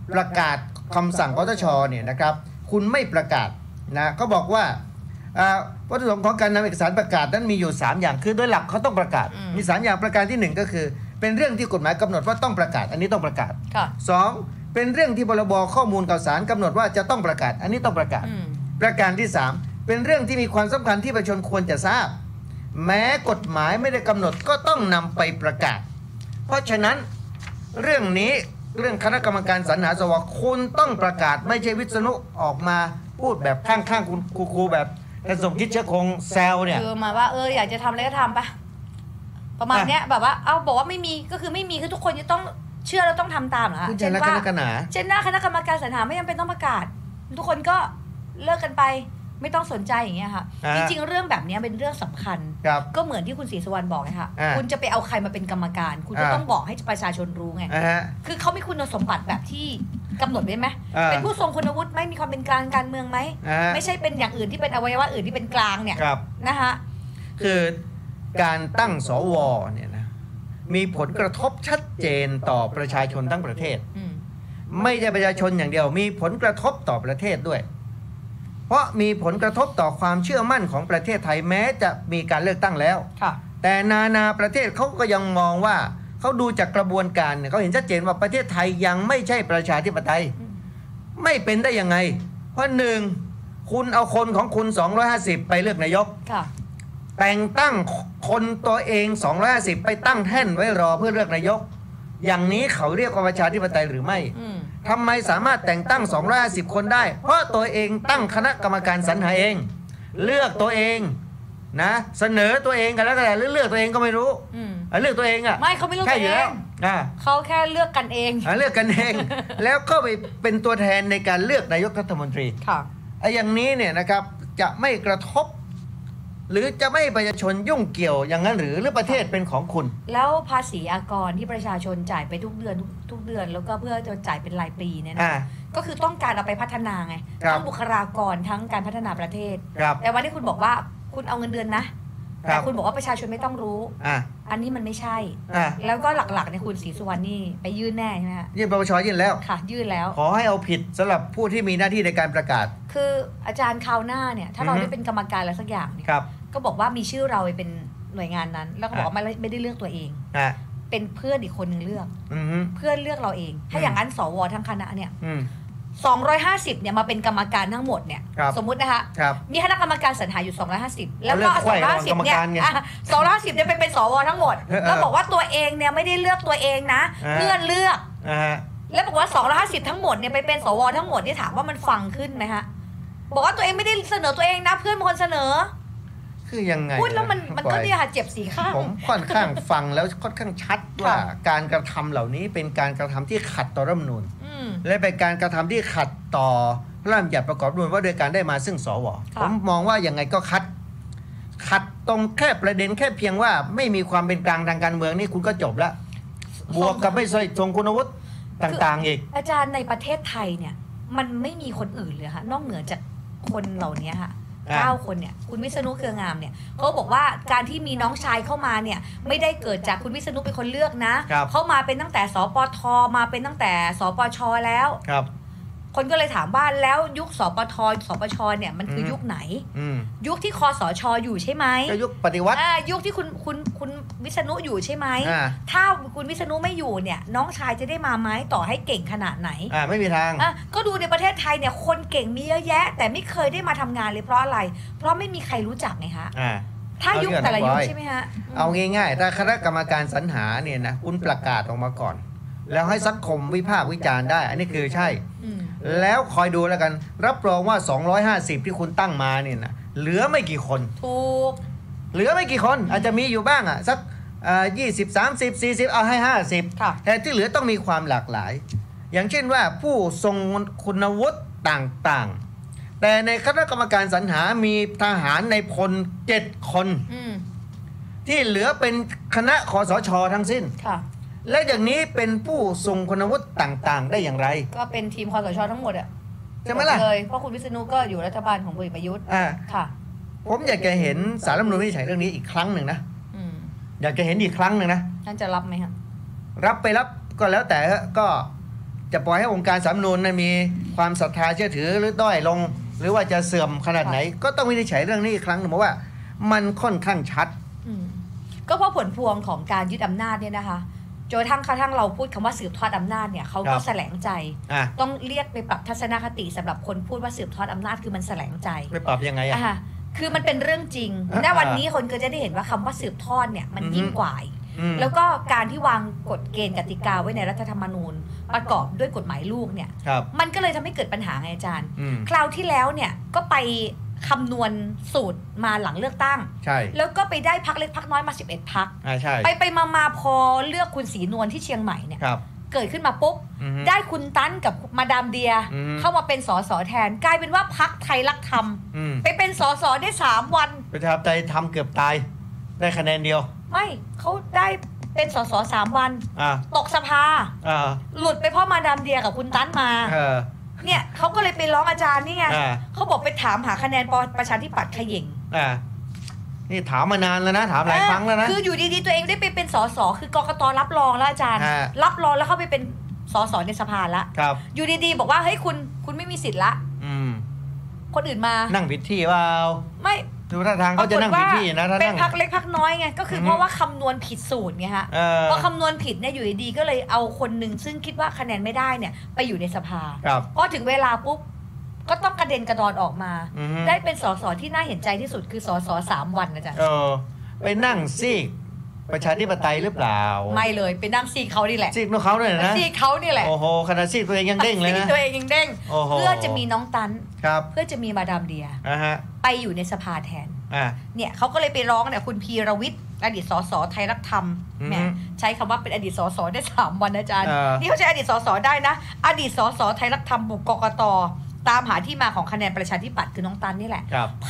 ประกาศคำสั่งคสช.เนี่ยนะครับคุณไม่ประกาศนะเขาบอกว่าวัตถุประสงค์ของการนำเอกสารประกาศนั้นมีอยู่3อย่างคือโดยหลักเขาต้องประกาศมี3อย่างประการที่1ก็คือเป็นเรื่องที่กฎหมายกำหนดว่าต้องประกาศอันนี้ต้องประกาศ2เป็นเรื่องที่พรบข้อมูลข่าวสารกำหนดว่าจะต้องประกาศอันนี้ต้องประกาศประการที่3เป็นเรื่องที่มีความสำคัญที่ประชาชนควรจะทราบแม้กฎหมายไม่ได้กำหนดก็ต้องนำไปประกาศเพราะฉะนั้นเรื่องนี้เรื่องคณะกรรมการสรรหาสวคุณต้องประกาศไม่ใช่วิษณุออกมาพูดแบบข้างๆคุณครูแบบแต่สมคิดเชื้อคงแซวเนี่ยคือมาว่าอยากจะทำอะไรก็ทำปะประมาณเนี้ยแบบว่าบอกว่าไม่มีก็คือไม่มีคือทุกคนจะต้องเชื่อแล้วต้องทำตามเหรอเช่นว่าเช่นหน้าคณะกรรมการสรรหาไม่จำเป็นต้องประกาศทุกคนก็เลิกกันไปไม่ต้องสนใจอย่างเงี้ยค่ะจริงๆเรื่องแบบนี้เป็นเรื่องสำคัญก็เหมือนที่คุณศรีสุวรรณบอกเลยค่ะคุณจะไปเอาใครมาเป็นกรรมการคุณจะต้องบอกให้ประชาชนรู้ไงคือเขาไม่คุณสมบัติแบบที่กำหนดไว้ไหมเป็นผู้ทรงคุณวุฒิไหมมีความเป็นกลางการเมืองไหมไม่ใช่เป็นอย่างอื่นที่เป็นอวัยวะอื่นที่เป็นกลางเนี่ยนะคะคือการตั้งสวเนี่ยนะมีผลกระทบชัดเจนต่อประชาชนทั้งประเทศไม่ใช่ประชาชนอย่างเดียวมีผลกระทบต่อประเทศด้วยเพราะมีผลกระทบต่อความเชื่อมั่นของประเทศไทยแม้จะมีการเลือกตั้งแล้วแต่นานาประเทศเขาก็ยังมองว่าเขาดูจากกระบวนการเนี่ยเขาเห็นชัดเจนว่าประเทศไทยยังไม่ใช่ประชาธิปไตยไม่เป็นได้ยังไงเพราะ1คุณเอาคนของคุณ250ไปเลือกนายกแต่งตั้งคนตัวเอง250ไปตั้งแท่นไว้รอเพื่อเลือกนายกอย่างนี้เขาเรียกว่าประชาธิปไตยหรือไม่ทำไมสามารถแต่งตั้ง250คนได้เพราะตัวเองตั้งคณะกรรมการสรรหาเองเลือกตัวเองนะเสนอตัวเองกันแล้วก็แต่เลือกตัวเองก็ไม่รู้เลือกตัวเองอ่ะไม่เขาไม่เลือกตัวเองเขาแค่เลือกกันเองเลือกกันเองแล้วก็ไปเป็นตัวแทนในการเลือกนายกรัฐมนตรีอย่างนี้เนี่ยนะครับจะไม่กระทบหรือจะไม่ประชาชนยุ่งเกี่ยวอย่างนั้นหรือประเทศเป็นของคุณแล้วภาษีอากรที่ประชาชนจ่ายไปทุกเดือนทุกเดือนแล้วก็เพื่อจะจ่ายเป็นรายปีเนี่ยนะก็คือต้องการเอาไปพัฒนาไงทั้งบุคลากรทั้งการพัฒนาประเทศแต่วันที่คุณบอกว่าคุณเอาเงินเดือนนะแต่คุณบอกว่าประชาชนไม่ต้องรู้อันนี้มันไม่ใช่แล้วก็หลักๆในคุณศรีสุวรรณนี่ไปยื่นแน่ใช่ไหมคะยื่นปปชยื่นแล้วค่ะยื่นแล้วขอให้เอาผิดสำหรับผู้ที่มีหน้าที่ในการประกาศคืออาจารย์คราวหน้าเนี่ยถ้าเราได้เป็นกรรมการอะไรสักอย่างเนี่ยก็บอกว่ามีชื่อเราไปเป็นหน่วยงานนั้นแล้วก็บอกว่าไม่ได้เลือกตัวเองเป็นเพื่อนอีกคนนึงเลือกเพื่อนเลือกเราเองถ้าอย่างนั้นสวทั้งคณะเนี่ย250เนี่ยมาเป็นกรรมการทั้งหมดเนี่ยสมมุตินะคะมีคณะกรรมการสรรหาอยู่250แล้วก็250เนี่ย250เนี่ยเป็นสวทั้งหมดแล้วบอกว่าตัวเองเนี่ยไม่ได้เลือกตัวเองนะเพื่อนเลือกแล้วบอกว่า250ทั้งหมดเนี่ยไปเป็นสวทั้งหมดที่ถามว่ามันฟังขึ้นไหมฮะบอกว่าตัวเองไม่ได้เสนอตัวเองนะเพื่อนเป็นคนเสนอคือยังไงพูดแล้วมันก็เนี่ยเจ็บสีข้างผมค่อนข้างฟังแล้วค่อนข้างชัดว่าการกระทำเหล่านี้เป็นการกระทำที่ขัดต่อรัฐธรรมนูญและเป็นการกระทำที่ขัดต่อพระราชบัญญัติประกอบรัฐธรรมนูญว่าโดยการได้มาซึ่งสวผมมองว่ายังไงก็ขัดตรงแค่ประเด็นแค่เพียงว่าไม่มีความเป็นกลางทางการเมืองนี่คุณก็จบแล้วบวกกับไม่ใช่ทรงคุณวุฒิต่างๆอีกอาจารย์ในประเทศไทยเนี่ยมันไม่มีคนอื่นเลยค่ะนอกเหนือจากคนเหล่านี้ค่ะ9 คนเนี่ยคุณวิษณุเครืองามเนี่ยเขาบอกว่าการที่มีน้องชายเข้ามาเนี่ยไม่ได้เกิดจากคุณวิษณุเป็นคนเลือกนะเขามาเป็นตั้งแต่สปทมาเป็นตั้งแต่สปชแล้วคนก็เลยถามว่าแล้วยุคสปทสปชเนี่ยมันคือยุคไหนยุคที่คสชอยู่ใช่ไหมยุคปฏิวัติยุคที่คุณวิษณุอยู่ใช่ไหมถ้าคุณวิษณุไม่อยู่เนี่ยน้องชายจะได้มาไหมต่อให้เก่งขนาดไหนไม่มีทางก็ดูในประเทศไทยเนี่ยคนเก่งมีเยอะแยะแต่ไม่เคยได้มาทำงานเลยเพราะอะไรเพราะไม่มีใครรู้จักไงคะถ้ายุคแต่ละยุคใช่ไหมฮะเอาง่ายๆถ้าคณะกรรมการสรรหาเนี่ยนะคุณประกาศออกมาก่อนแล้วให้สังคมวิพากษ์วิจารณ์ได้อันนี้คือใช่แล้วคอยดูแล้วกันรับรองว่า250ที่คุณตั้งมาเนี่ยนะเหลือไม่กี่คนถูกเหลือไม่กี่คนอาจจะมีอยู่บ้างอ่ะสัก20 30 40เอาให้50แต่ที่เหลือต้องมีความหลากหลายอย่างเช่นว่าผู้ทรงคุณวุฒิต่างๆแต่ในคณะกรรมการสรรหามีทหารในพล7 คนที่เหลือเป็นคณะคสช.ทั้งสิ้นและอย่างนี้เป็นผู้ทรงคุณวุฒิต่างๆได้อย่างไรก็เป็นทีมคสช.ทั้งหมดอ่ะใช่ไหมล่ะเลยเพราะคุณวิษณุก็อยู่รัฐบาลของพลเอกประยุทธ์ค่ะผมอยากจะเห็นศาลรัฐธรรมนูญวินิจฉัยเรื่องนี้อีกครั้งหนึ่งนะอยากจะเห็นอีกครั้งหนึ่งนะท่านจะรับไหมครับรับไปรับก็แล้วแต่ก็จะปล่อยให้องค์การสาลรฐธรรมนูญนั้นมีความศรัทธาเชื่อถือหรือด้อยลง หรือว่าจะเสื่อมขนาดไหน ก็ต้องวินิจฉัยเรื่องนี้อีกครั้งหนึ่งเพราะว่ามันค่อนข้างชัดก็เพราะผลพวงของการยึดอำนาจเนี่ยนะคะจนกระทั่งเราพูดคำว่าสืบทอดอำนาจเนี่ยเขาก็แสลงใจต้องเรียกไปปรับทัศนคติสำหรับคนพูดว่าสืบทอดอำนาจคือมันแสลงใจไปปรับยังไงคือมันเป็นเรื่องจริงณวันนี้คนก็จะได้เห็นว่าคำว่าสืบทอดเนี่ยมันยิ่งกว่าแล้วก็การที่วางกฎเกณฑ์กติกาไว้ในรัฐธรรมนูญประกอบด้วยกฎหมายลูกเนี่ยมันก็เลยทำให้เกิดปัญหาไงอาจารย์คราวที่แล้วเนี่ยก็ไปคำนวณสูตรมาหลังเลือกตั้งแล้วก็ไปได้พรรคเล็กพรรคน้อยมา11พรรคไปมาพอเลือกคุณศรีนวลที่เชียงใหม่เนี่ยเกิดขึ้นมาปุ๊บได้คุณตั้นกับมาดามเดียเข้ามาเป็นสสแทนกลายเป็นว่าพรรคไทยรักธรรมไปเป็นสสได้3 วันประชาธิปไตยทำเกือบตายได้คะแนนเดียวไม่เขาได้เป็นสส3 วันตกสภาหลุดไปเพราะมาดามเดียกับคุณตั้นมาเนี่ยเขาก็เลยไปร้องอาจารย์นี่ไงเขาบอกไปถามหาคะแนนประชาธิปัตย์เขย่งนี่ถามมานานแล้วนะถามหลายครั้งแล้วนะคืออยู่ดีๆตัวเองได้ไปเป็นสสคือกกตรับรองแล้วอาจารย์รับรองแล้วเขาไปเป็นสสในสภาละอยู่ดีๆบอกว่าเฮ้ยคุณไม่มีสิทธิ์ละคนอื่นมานั่งผิดที่เปล่าไม่ดูท่าทางเขาจะนั่งผิดที่นะเป็นพรรคเล็กพรรคน้อยไงก็คือเพราะว่าคำนวณผิดสูตรไงฮะพอคำนวณผิดเนี่ยอยู่ดีๆก็เลยเอาคนหนึ่งซึ่งคิดว่าคะแนนไม่ได้เนี่ยไปอยู่ในสภาพอถึงเวลาปุ๊บก็ต้องกระเด็นกระดอนออกมาได้เป็นสสที่น่าเห็นใจที่สุดคือสส3 วันนะจ๊ะไปนั่งซีกประชาธิปไตยหรือเปล่าไม่เลยไปนั่งซีกเขานี่แหละซีกของเขาเลยนะซีกเขานี่แหละโอ้โหขนาดซีกตัวเองยังเด้งเลยนะซีกตัวเองยังเด้งเพื่อจะมีน้องตันเพื่อจะมีมาดามเดียไปอยู่ในสภาแทนเนี่ยเขาก็เลยไปร้องเนี่ยคุณพีรวิทย์อดีตสสไทยรักธรรมแหมใช้คำว่าเป็นอดีตสสได้3 วันอาจารย์นี่เขาใช้อดีตสสได้นะอดีตสสไทยรักธรรมบุกกกตตามหาที่มาของคะแนนประชาธิปัตย์คือน้องตันนี่แหละ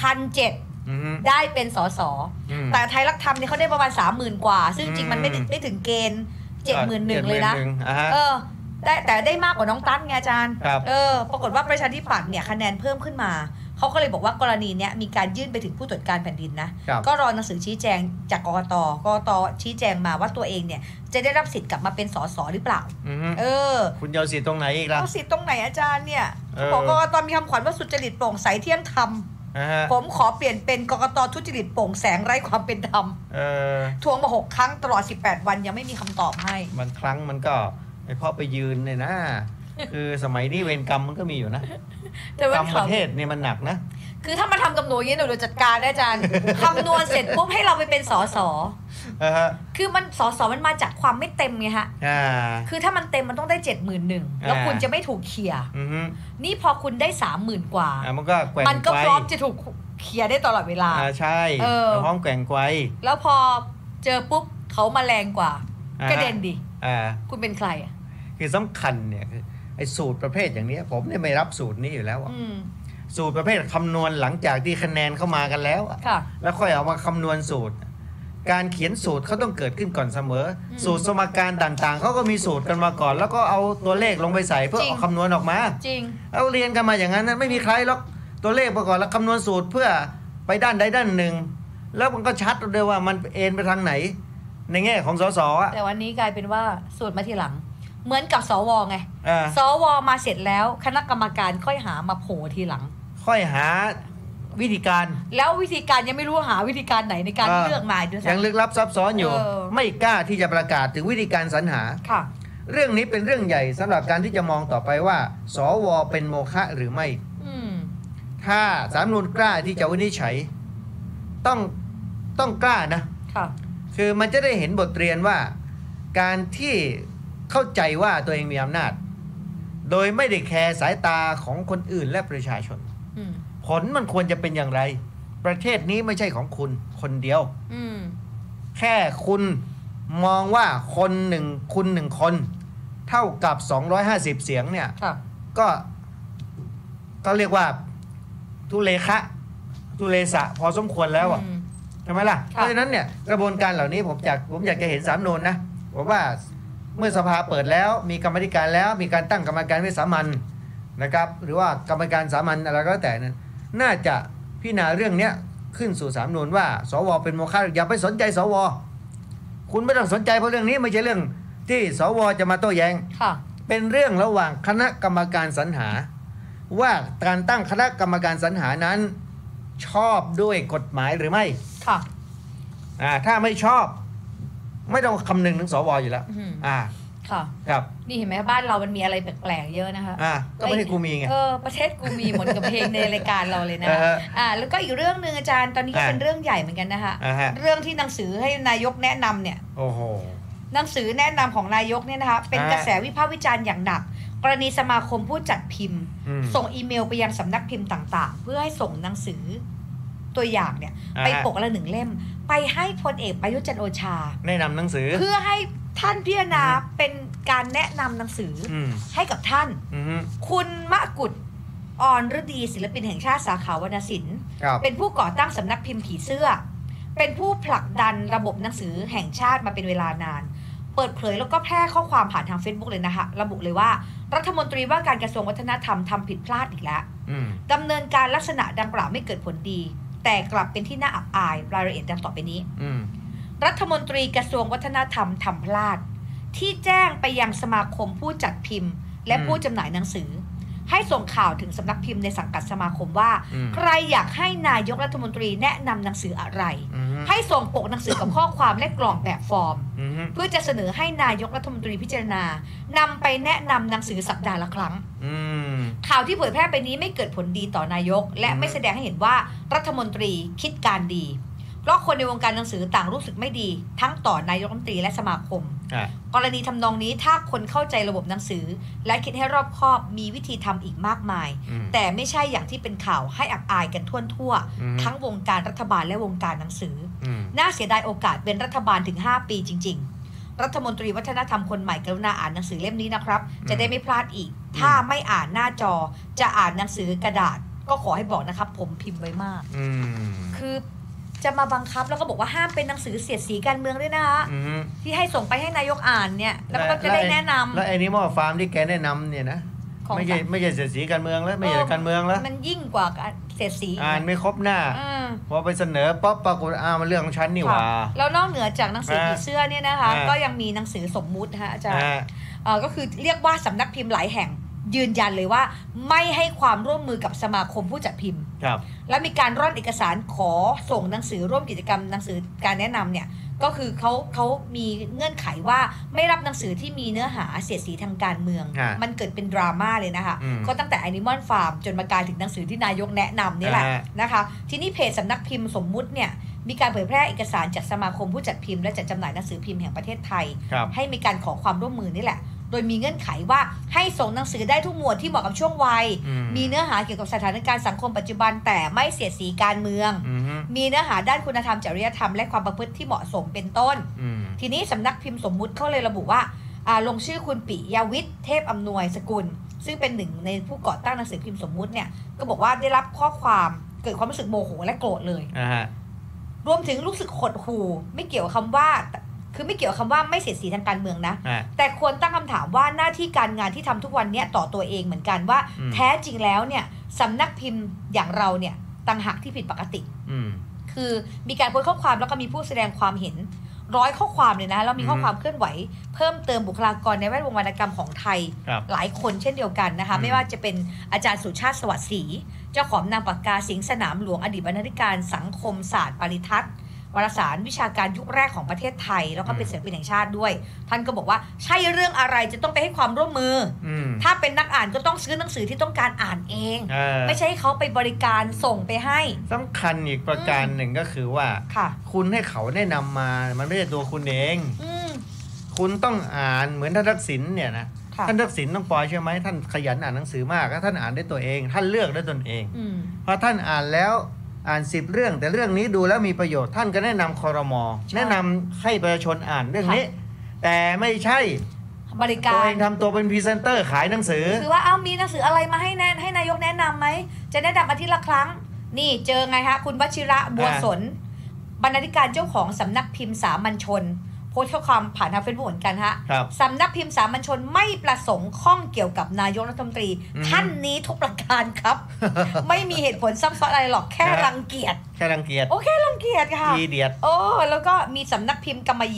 1,700ได้เป็นสสแต่ไทยรักธรรมเนี่ยเขาได้ประมาณ30,000 กว่าซึ่งจริงมันไม่ถึงเกณฑ์71,000เลยนะแต่ได้มากกว่าน้องตันไงอาจารย์ปรากฏว่าประชาธิปัตย์เนี่ยคะแนนเพิ่มขึ้นมาเขาก็เลยบอกว่ากรณีนี้มีการยื่นไปถึงผู้ตรวจการแผ่นดินนะก็รอหนังสือชี้แจงจากกกตชี้แจงมาว่าตัวเองเนี่ยจะได้รับสิทธิ์กลับมาเป็นสสหรือเปล่าคุณจะเอาสิทธิ์ตรงไหนอีกล่ะเอาสิทธิ์ตรงไหนอาจารย์เนี่ยบอกกกตมีคำขวัญว่าสุจริตโปร่งใสเที่ยงธรรมผมขอเปลี่ยนเป็นกกตทุจริตโปร่งแสงไร้ความเป็นธรรมทวงมา6 ครั้งตลอด18 วันยังไม่มีคำตอบให้มันครั้งมันก็ไอพ่อไปยืนเนี่ยนะคือสมัยนี้เวรกรรมมันก็มีอยู่นะกรรมประเทศเนี่ยมันหนักนะคือถ้ามาทำกับหนูอย่างนี้หนูจัดการได้อาจารย์คำนวณเสร็จปุ๊บให้เราไปเป็นสสคือมันสสมันมาจากความไม่เต็มไงฮะคือถ้ามันเต็มมันต้องได้71,000แล้วคุณจะไม่ถูกเขี่ยนี่พอคุณได้30,000 กว่ามันก็พร้อมจะถูกเขี่ยได้ตลอดเวลาใช่พร้อมแกว่งไกวแล้วพอเจอปุ๊บเขามาแรงกว่ากระเด็นดิคุณเป็นใครอ่ะคือสำคัญเนี่ยไอ้สูตรประเภทอย่างนี้ผมเนี่ยไม่รับสูตรนี้อยู่แล้วสูตรประเภทคำนวณหลังจากที่คะแนนเข้ามากันแล้วแล้วค่อยเอามาคำนวณสูตรการเขียนสูตรเขาต้องเกิดขึ้นก่อนเสมอสูตรสมการต่างๆเขาก็มีสูตรกันมาก่อนแล้วก็เอาตัวเลขลงไปใส่เพื่อเอาคำนวณออกมาจริงเอาเรียนกันมาอย่างนั้นไม่มีใครหรอกตัวเลขมาก่อนแล้วคำนวณสูตรเพื่อไปด้านใดด้านหนึ่งแล้วมันก็ชัดเลยว่ามันเอ็นไปทางไหนในแง่ของสสแต่วันนี้กลายเป็นว่าสูตรมาทีหลังเหมือนกับสวไงสวมาเสร็จแล้วคณะกรรมการค่อยหามาโผล่ทีหลังค่อยหาวิธีการแล้ววิธีการยังไม่รู้หาวิธีการไหนในการเลือกมาด้วยยังลึกลับซับซ้อนอยู่ไม่กล้าที่จะประกาศถึงวิธีการสรรหาเรื่องนี้เป็นเรื่องใหญ่สำหรับการที่จะมองต่อไปว่าสวเป็นโมฆะหรือไม่ถ้าศาลรัฐธรรมนูญกล้าที่จะวินิจฉัยต้องกล้านะคือมันจะได้เห็นบทเรียนว่าการที่เข้าใจว่าตัวเองมีอำนาจโดยไม่ได้แคร์สายตาของคนอื่นและประชาชนผลมันควรจะเป็นอย่างไรประเทศนี้ไม่ใช่ของคุณคนเดียวแค่คุณมองว่าคนหนึ่งคุณ1 คนเท่ากับ250 เสียงเนี่ยก็เรียกว่าทุเลสะพอสมควรแล้วใช่ไหมล่ะเพราะฉะนั้นเนี่ยกระบวนการเหล่านี้ผมอยากจะเห็นศาลรัฐธรรมนูญนะผมว่าเมื่อสภาเปิดแล้วมีกรรมธิการแล้วมีการตั้งกรรมการวิสามัญนะครับหรือว่ากรรมการสามัญอะไรก็แต่นั้นน่าจะพิจารณาเรื่องนี้ขึ้นสู่ศาลรัฐธรรมนูญว่าสวเป็นโมฆะอย่าไปสนใจสวคุณไม่ต้องสนใจเพราะเรื่องนี้ไม่ใช่เรื่องที่สวจะมาโต้แย้งเป็นเรื่องระหว่างคณะกรรมการสรรหาว่าการตั้งคณะกรรมการสรรหานั้นชอบด้วยกฎหมายหรือไม่ค่ะถ้าไม่ชอบไม่ต้องคำนึงถึงสวอยู่แล้วค่ะครับนี่เห็นไหมบ้านเรามันมีอะไรแปลกๆเยอะนะคะก็ไม่ให้กูมีไงประเทศกูมีหมดกับเพลงในรายการเราเลยนะแล้วก็อีกเรื่องนึงอาจารย์ตอนนี้ก็เป็นเรื่องใหญ่เหมือนกันนะคะเรื่องที่หนังสือให้นายกแนะนำเนี่ยโอ้โหหนังสือแนะนำของนายกเนี่ยนะคะเป็นกระแสวิพากษ์วิจารณ์อย่างหนักกรณีสมาคมผู้จัดพิมพ์ส่งอีเมลไปยังสำนักพิมพ์ต่างๆเพื่อให้ส่งหนังสือตัวอย่างเนี่ยไปปกละ1 เล่มไปให้พลเอกประยุทธ์จันทร์โอชาแนะนำหนังสือเพื่อให้ท่านพิจารณาเป็นการแนะนำหนังสือให้กับท่านคุณมะกุฎอ่อนฤดีศิลปินแห่งชาติสาขาวรรณศิลป์เป็นผู้ก่อตั้งสำนักพิมพ์ผีเสื้อเป็นผู้ผลักดันระบบหนังสือแห่งชาติมาเป็นเวลานานเปิดเผยแล้วก็แพร่ข้อความผ่านทาง Facebook เลยนะคะระบุเลยว่ารัฐมนตรีว่าการกระทรวงวัฒนธรรมทำผิดพลาดอีกแล้วดำเนินการลักษณะดังกล่าวไม่เกิดผลดีแต่กลับเป็นที่น่าอับอายรายละเอียดดังต่อไปนี้รัฐมนตรีกระทรวงวัฒนธรรมทำพลาดที่แจ้งไปยังสมาคมผู้จัดพิมพ์และผู้จำหน่ายหนังสือให้ส่งข่าวถึงสำนักพิมพ์ในสังกัดสมาคมว่าใครอยากให้นายกรัฐมนตรีแนะนำหนังสืออะไรให้ส่งปกหนังสือกับข้อความและกรอกแบบฟอร์มเพื่อจะเสนอให้นายกรัฐมนตรีพิจารณานำไปแนะนำหนังสือสัปดาห์ละครั้งข่าวที่เผยแพร่ไปนี้ไม่เกิดผลดีต่อนายกและไม่แสดงให้เห็นว่ารัฐมนตรีคิดการดีเพราะคนในวงการหนังสือต่างรู้สึกไม่ดีทั้งต่อนายกรัฐมนตรีและสมาคมกรณีทำนองนี้ถ้าคนเข้าใจระบบหนังสือและคิดให้รอบคอบมีวิธีทำอีกมากมายแต่ไม่ใช่อย่างที่เป็นข่าวให้อับอายกันทั่วทั้งวงการรัฐบาลและวงการหนังสือน่าเสียดายโอกาสเป็นรัฐบาลถึง5 ปีจริงๆรัฐมนตรีวัฒนธรรมคนใหม่กรุณาอ่านหนังสือเล่มนี้นะครับจะได้ไม่พลาดอีกถ้าไม่อ่านหน้าจอจะอ่านหนังสือกระดาษก็ขอให้บอกนะครับผมพิมพ์ไว้มากคือจะมาบังคับแล้วก็บอกว่าห้ามเป็นหนังสือเสียดสีการเมืองด้วยนะคะที่ให้ส่งไปให้นายกอ่านเนี่ยแล้วก็จะได้แนะนำแล้วไอ้นี่มอฟาร์มที่แกแนะนำเนี่ยนะไม่ใช่เสียดสีการเมืองแล้วไม่ใช่การเมืองแล้วมันยิ่งกว่าเสียดสีอ่านไม่ครบหน้าพอไปเสนอป๊อปปรากฏมันเรื่องของฉันนี่หว่าแล้วนอกเหนือจากหนังสือผีเสื้อเนี่ยนะคะก็ยังมีหนังสือสมมุติฮะอาจารย์ก็คือเรียกว่าสำนักพิมพ์หลายแห่งยืนยันเลยว่าไม่ให้ความร่วมมือกับสมาคมผู้จัดพิมพ์และมีการร่อนเอกสารขอส่งหนังสือร่วมกิจกรรมหนังสือการแนะนำเนี่ยก็คือเขามีเงื่อนไขว่าไม่รับหนังสือที่มีเนื้อหาเสียดสีทางการเมืองมันเกิดเป็นดราม่าเลยนะคะก็ตั้งแต่ Animal Farm จนมากลายถึงหนังสือที่นายกแนะนำนี่แหละนะคะทีนี้เพจสำนักพิมพ์สมมุติเนี่ยมีการเผยแพร่เอกสารจากสมาคมผู้จัดพิมพ์และจัดจำหน่ายหนังสือพิมพ์แห่งประเทศไทยให้มีการขอความร่วมมือนี่แหละโดยมีเงื่อนไขว่าให้ส่งหนังสือได้ทุกหมวดที่เหมาะกับช่วงวัยมีเนื้อหาเกี่ยวกับสถานการณ์สังคมปัจจุบันแต่ไม่เสียดสีการเมืองมีเนื้อหาด้านคุณธรรมจริยธรรมและความประพฤติที่เหมาะสมเป็นต้นทีนี้สำนักพิมพ์สมมุติเขาเลยระบุว่าลงชื่อคุณปิยวิทย์เทพอำนวยสกุลซึ่งเป็นหนึ่งในผู้ก่อตั้งหนังสือพิมพ์สมมุติเนี่ยก็บอกว่าได้รับข้อความเกิดความรู้สึกโมโหและโกรธเลยรวมถึงรู้สึกหดหู่ไม่เกี่ยวกับคำว่าคือไม่เกี่ยวกับคำว่าไม่เสียดสีทางการเมืองนะแต่ควรตั้งคำถามว่าหน้าที่การงานที่ทำทุกวันนี้ต่อตัวเองเหมือนกันว่าแท้จริงแล้วเนี่ยสำนักพิมพ์อย่างเราเนี่ยต่างหากที่ผิดปกติคือมีการโพสต์ข้อความแล้วก็มีผู้แสดงความเห็น100 ข้อความเลยนะแล้วมีข้อความเคลื่อนไหวเพิ่มเติมบุคลากรในแวดวงวรรณกรรมของไทยหลายคนเช่นเดียวกันนะคะไม่ว่าจะเป็นอาจารย์สุชาติสวัสดิ์ศรีเจ้าของนามปากกาสิงห์สนามหลวงอดีตบรรณาธิการสังคมศาสตร์ปริทัศน์วารสารวิชาการยุคแรกของประเทศไทยแล้วก็เป็นศิลปินแห่งชาติด้วยท่านก็บอกว่าใช่เรื่องอะไรจะต้องไปให้ความร่วมมือถ้าเป็นนักอ่านก็ต้องซื้อหนังสือที่ต้องการอ่านเองไม่ใช่ให้เขาไปบริการส่งไปให้สำคัญอีกประการหนึ่งก็คือว่าคุณให้เขาแนะนำมามันไม่ใช่ตัวคุณเองคุณต้องอ่านเหมือนท่านทักษิณเนี่ยนะท่านทักษิณต้องปล่อยใช่ไหมท่านขยันอ่านหนังสือมากท่านอ่านได้ตัวเองท่านเลือกได้ตนเองพอท่านอ่านแล้วอ่าน10 เรื่องแต่เรื่องนี้ดูแล้วมีประโยชน์ท่านก็แนะนำครม.แนะนำให้ประชาชนอ่านเรื่องนี้แต่ไม่ใช่บริการตัวเองทำตัวเป็นพรีเซนเตอร์ขายหนังสือคือว่ามีหนังสืออะไรมาให้นายกแนะนำไหมจะแนะนำอาทิตย์ละครั้งนี่เจอไงคะคุณวชิระบัวสนบรรณาธิการเจ้าของสำนักพิมพ์สามัญชนโพสต์ข้อความผ่านทางเฟซบุ๊กเหมือนกันฮะสำนักพิมพ์สามัญชนไม่ประสงค์ข้องเกี่ยวกับนายกรัฐมนตรีท่านนี้ทุกประการครับ ไม่มีเหตุผลซับซ้อนอะไรหรอกแค่รังเกียจโอเครังเกียจค่ะอีเดียดแล้วก็มีสำนักพิมพ์กำมะหยี่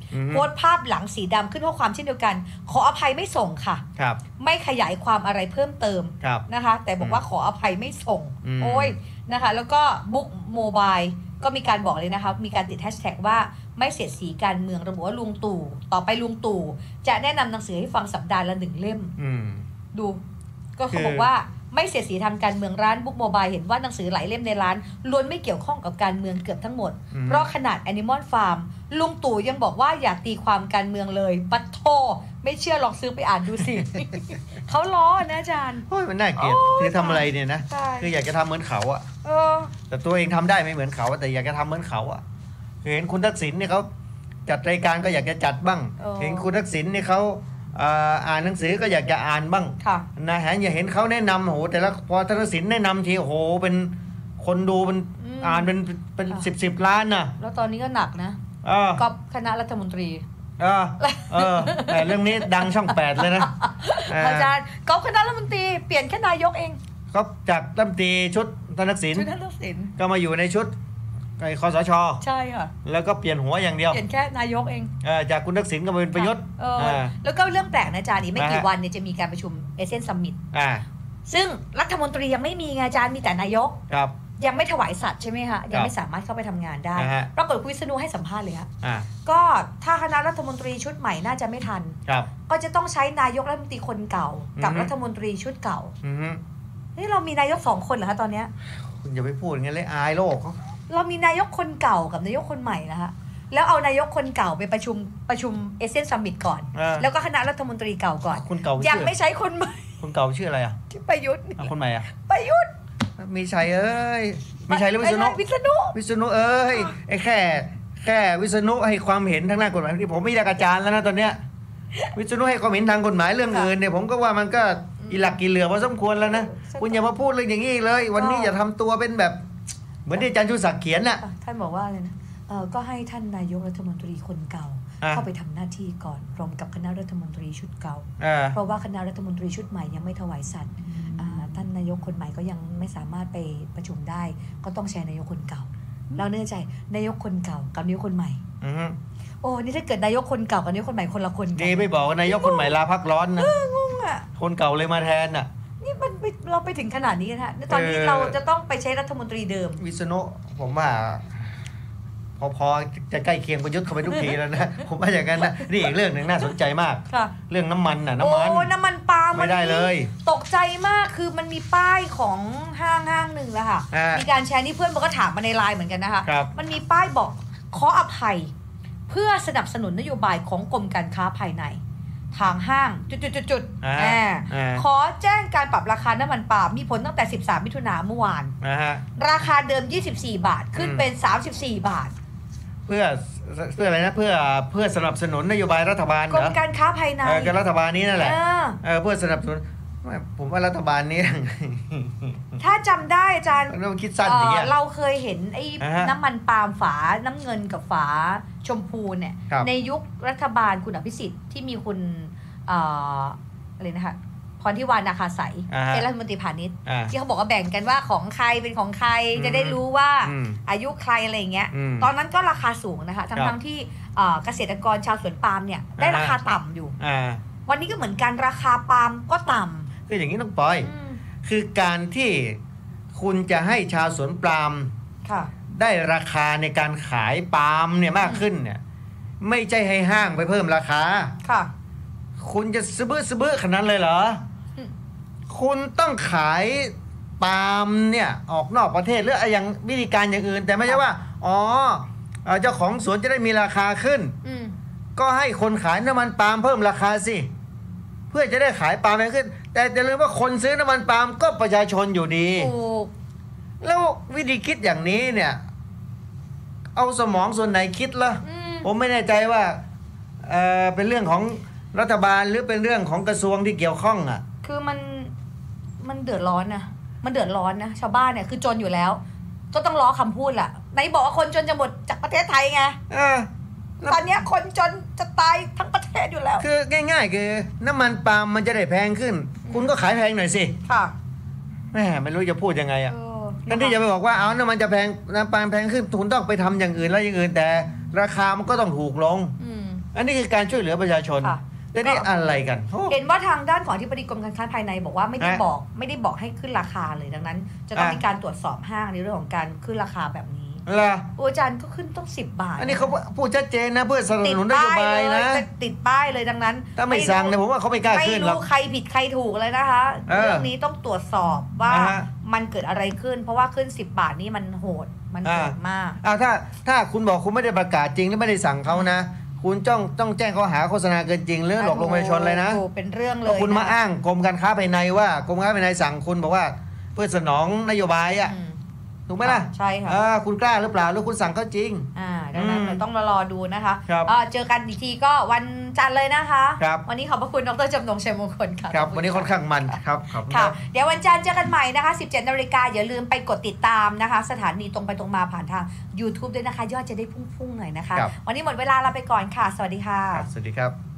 โพสต์ภาพหลังสีดำขึ้นข้อความเช่นเดียวกันขออภัยไม่ส่งค่ะไม่ขยายความอะไรเพิ่มเติมนะคะแต่บอกว่าขออภัยไม่ส่งโอ้ยนะคะแล้วก็บุ๊กโมบายก็มีการบอกเลยนะคะมีการติดแฮชแท็กว่าไม่เสียดสีการเมืองระบุว่าลุงตู่ต่อไปลุงตู่จะแนะนำหนังสือให้ฟังสัปดาห์ละ1 เล่มดูก็เขาบอกว่าไม่เสียดสีทางการเมืองร้านบุ๊กโมบายเห็นว่าหนังสือหลายเล่มในร้านล้วนไม่เกี่ยวข้องกับการเมืองเกือบทั้งหมดเพราะขนาด Animal Farm ลุงตู่ยังบอกว่าอย่าตีความการเมืองเลยปัดโทไม่เชื่อลองซื้อไปอ่านดูสิ เขาล้อนะอาจารย์โอ้ยมันน่าเกลียดคือทำอะไรเนี่ยนะคืออยากจะทำเหมือนเขาอะแต่ตัวเองทำได้ไม่เหมือนเขาแต่อยากจะทำเหมือนเขาอะคือเห็นคุณทักษิณเนี่ยเขาจัดรายการก็อยากจะจัดบ้างเห็นคุณทักษิณเนี่ยเขาอ่านหนังสือก็อยากจะอ่านบ้างนะฮะอย่าเห็นเขาแนะนำโหแต่ละพอทักษิณแนะนำทีโหเป็นคนดูเป็นอ่านเป็น10 ล้านนะแล้วตอนนี้ก็หนักนะก็คณะรัฐมนตรีแต่เรื่องนี้ดังช่อง 8เลยนะอาจารย์ก็คณะรัฐมนตรีเปลี่ยนแค่นายกเองก็จากรัฐมนตรีชุดทักษิณก็มาอยู่ในชุดคสช. ใช่ค่ะแล้วก็เปลี่ยนหัวอย่างเดียวเปลี่ยนแค่นายกเองจากคุณทักษิณก็มาเป็นประยุทธ์แล้วก็เรื่องแปลกนะอาจารย์อีกไม่กี่วันเนี่ยจะมีการประชุมเอเชียนซัมมิตซึ่งรัฐมนตรียังไม่มีไงอาจารย์มีแต่นายกยังไม่ถวายสัตย์ใช่ไหมคะยังไม่สามารถเข้าไปทำงานได้ปรากฏคุณวิษณุให้สัมภาษณ์เลยค่ะก็ถ้าคณะรัฐมนตรีชุดใหม่น่าจะไม่ทันก็จะต้องใช้นายกรัฐมนตรีคนเก่ากับรัฐมนตรีชุดเก่านี่เรามีนายก2 คนเหรอคะตอนนี้คุณอย่าไปพูดงั้นเลยอายโลกเรามีนายกคนเก่ากับนายกคนใหม่นะคะแล้วเอานายกคนเก่าไปประชุมเอเชียนซัมมิตก่อนแล้วก็คณะรัฐมนตรีเก่าก่อนคนเก่ายังไม่ใช้คนใหม่คนเก่าชื่ออะไรอ่ะที่ประยุทธ์คนใหม่อ่ะประยุทธ์มีชัยเอ้ยมีชัยหรือวิษณุเอ้ยไอ้แค่วิษณุให้ความเห็นทางด้านกฎหมายที่ผมไม่ได้อาจารย์แล้วนะตอนเนี้ยวิษณุให้ความเห็นทางกฎหมายเรื่องอื่นเนี่ยผมก็ว่ามันก็อีหลักกี่เหลือพอสมควรแล้วนะคุณอย่ามาพูดเรื่องอย่างนี้เลยวันนี้อย่าทำตัวเป็นแบบเหมือนที่อาจารย์ชูศักดิ์เขียนน่ะท่านบอกว่าอะไรนะก็ให้ท่านนายกรัฐมนตรีคนเก่าเข้าไปทำหน้าที่ก่อนพร้อมกับคณะรัฐมนตรีชุดเก่าเพราะว่าคณะรัฐมนตรีชุดใหม่ยังไม่ถวายสัตย์ท่านนายกคนใหม่ก็ยังไม่สามารถไปประชุมได้ก็ต้องใช้นายกคนเก่าเราเนื่องใจนายกคนเก่ากับนายกคนใหม่โอ้นี่ถ้าเกิดนายกคนเก่ากับนายกคนใหม่คนละคนกันไม่บอกว่านายกคนใหม่ลาพักร้อนนะงงอ่ะคนเก่าเลยมาแทนน่ะนี่มันเราไปถึงขนาดนี้นะตอนนี้เราจะต้องไปใช้รัฐมนตรีเดิมวิษณุผมว่าพอจะใกล้เคียงประยุทธ์เข้าไปทุกทีแล้วนะผมว่าอย่างนั้นนะนี่อีกเรื่องหนึ่งน่าสนใจมากเรื่องน้ำมันน่ะน้ำมันปาล์มไม่ได้เลยตกใจมากคือมันมีป้ายของห้างหนึ่งแล้วค่ะมีการแชร์นี่เพื่อนมันก็ถามมาในไลน์เหมือนกันนะคะมันมีป้ายบอกขออภัยเพื่อสนับสนุนนโยบายของกรมการค้าภายในทางห้างจุดขอแจ้งการปรับราคาน้ำมันปาล์มมีผลตั้งแต่13 มิถุนายนเมื่อวานราคาเดิม24 บาทขึ้นเป็น34 บาทเพื่ออะไรนะเพื่อสนับสนุนนโยบายรัฐบาลกรมการค้าภายในกับรัฐบาลนี้นั่นแหละเพื่อสนับสนุนผมว่ารัฐบาลนี้ถ้าจำได้อาจารย์เราคิดสั้นอย่างเงี้ยเราเคยเห็นไอ้น้ำมันปาล์มฝาน้ำเงินกับฝาชมพูเนี่ยในยุครัฐบาลคุณอภิสิทธิ์ที่มีคุณอะไรนะคะพรทิวานาคาใสเป็นรัฐมนตรีพาณิชย์ที่เขาบอกว่าแบ่งกันว่าของใครเป็นของใครจะได้รู้ว่าอายุใครอะไรอย่างเงี้ยตอนนั้นก็ราคาสูงนะคะทั้งที่เกษตรกรชาวสวนปาล์มเนี่ยได้ราคาต่ำอยู่วันนี้ก็เหมือนกันราคาปาล์มก็ต่ำคืออย่างนี้ต้องปล่อยคือการที่คุณจะให้ชาวสวนปาล์มได้ราคาในการขายปาล์มเนี่ยมากขึ้นเนี่ยไม่ใช่ให้ห้างไปเพิ่มราคาคุณจะซื้อขนาดนั้นเลยเหรอคุณต้องขายปาล์มเนี่ยออกนอกประเทศหรืออย่างวิธีการอย่างอื่นแต่ไม่ใช่ว่าเจ้าของสวนจะได้มีราคาขึ้นก็ให้คนขายน้ำมันปาล์มเพิ่มราคาสิเพื่อจะได้ขายปาล์มแพงขึ้นแต่อย่าลืมว่าคนซื้อน้ำมันปาล์มก็ประชาชนอยู่ดีแล้ววิธีคิดอย่างนี้เนี่ยเอาสมองส่วนไหนคิดล่ะผมไม่แน่ใจว่าเป็นเรื่องของรัฐบาลหรือเป็นเรื่องของกระทรวงที่เกี่ยวข้องอ่ะคือมันเดือดร้อนนะมันเดือดร้อนนะชาวบ้านเนี่ยคือจนอยู่แล้วก็ต้องล้อคำพูดแหละไหนบอกว่าคนจนจะหมดจากประเทศไทยไงตอนนี้คนจนจะตายทั้งประเทศอยู่แล้วคือง่ายๆคือน้ำมันปาล์มมันจะได้แพงขึ้นคุณก็ขายแพงหน่อยสิค่ะแม่ไม่รู้จะพูดยังไงอ่ะนั่นที่จะไปบอกว่าน้ำมันจะแพงน้ำปาล์มแพงขึ้นคุณต้องไปทำอย่างอื่นแล้วอย่างอื่นแต่ราคามันก็ต้องถูกลงอันนี้คือการช่วยเหลือประชาชนแต่นี่อะไรกันเห็นว่าทางด้านของอธิบดีกรมการค้าภายในบอกว่าไม่ได้บอกให้ขึ้นราคาเลยดังนั้น จะต้องมีการตรวจสอบห้างในเรื่องของการขึ้นราคาแบบนี้อาจารย์ก็ขึ้นต้อง10 บาทอันนี้เขาพูดชัดเจนนะเพื่อสนับสนุนนโยบายนะติดป้ายเลยดังนั้นถ้าไม่สั่งเนี่ยผมว่าเขาไม่กล้าขึ้นหรอกไม่รู้ใครผิดใครถูกเลยนะคะเรื่องนี้ต้องตรวจสอบว่ามันเกิดอะไรขึ้นเพราะว่าขึ้น10 บาทนี่มันโหดมากถ้าคุณบอกคุณไม่ได้ประกาศจริงหรือไม่ได้สั่งเขานะคุณต้องแจ้งข้อหาโฆษณาเกินจริงหรือหลอกลวงประชาชนเลยนะเป็นเรื่องเลยคุณมาอ้างกรมการค้าภายในว่ากรมการค้าภายในสั่งคุณบอกว่าเพื่อสนองนโยบายอ่ะถูกไหมล่ะใช่ค่ะคุณกล้าหรือเปล่าหรือคุณสั่งเขาจริงดังนั้นเราต้องรอดูนะคะเจอกันอีกทีก็วันจันทร์เลยนะคะวันนี้ขอบพระคุณดร.จำนงชัยมงคลค่ะครับวันนี้ค่อนข้างมันครับค่ะเดี๋ยววันจันทร์เจอกันใหม่นะคะ 17:00 น.อย่าลืมไปกดติดตามนะคะสถานีตรงไปตรงมาผ่านทาง YouTube ด้วยนะคะยอดจะได้พุ่งๆหน่อยนะคะวันนี้หมดเวลาลาไปก่อนค่ะสวัสดีค่ะสวัสดีครับ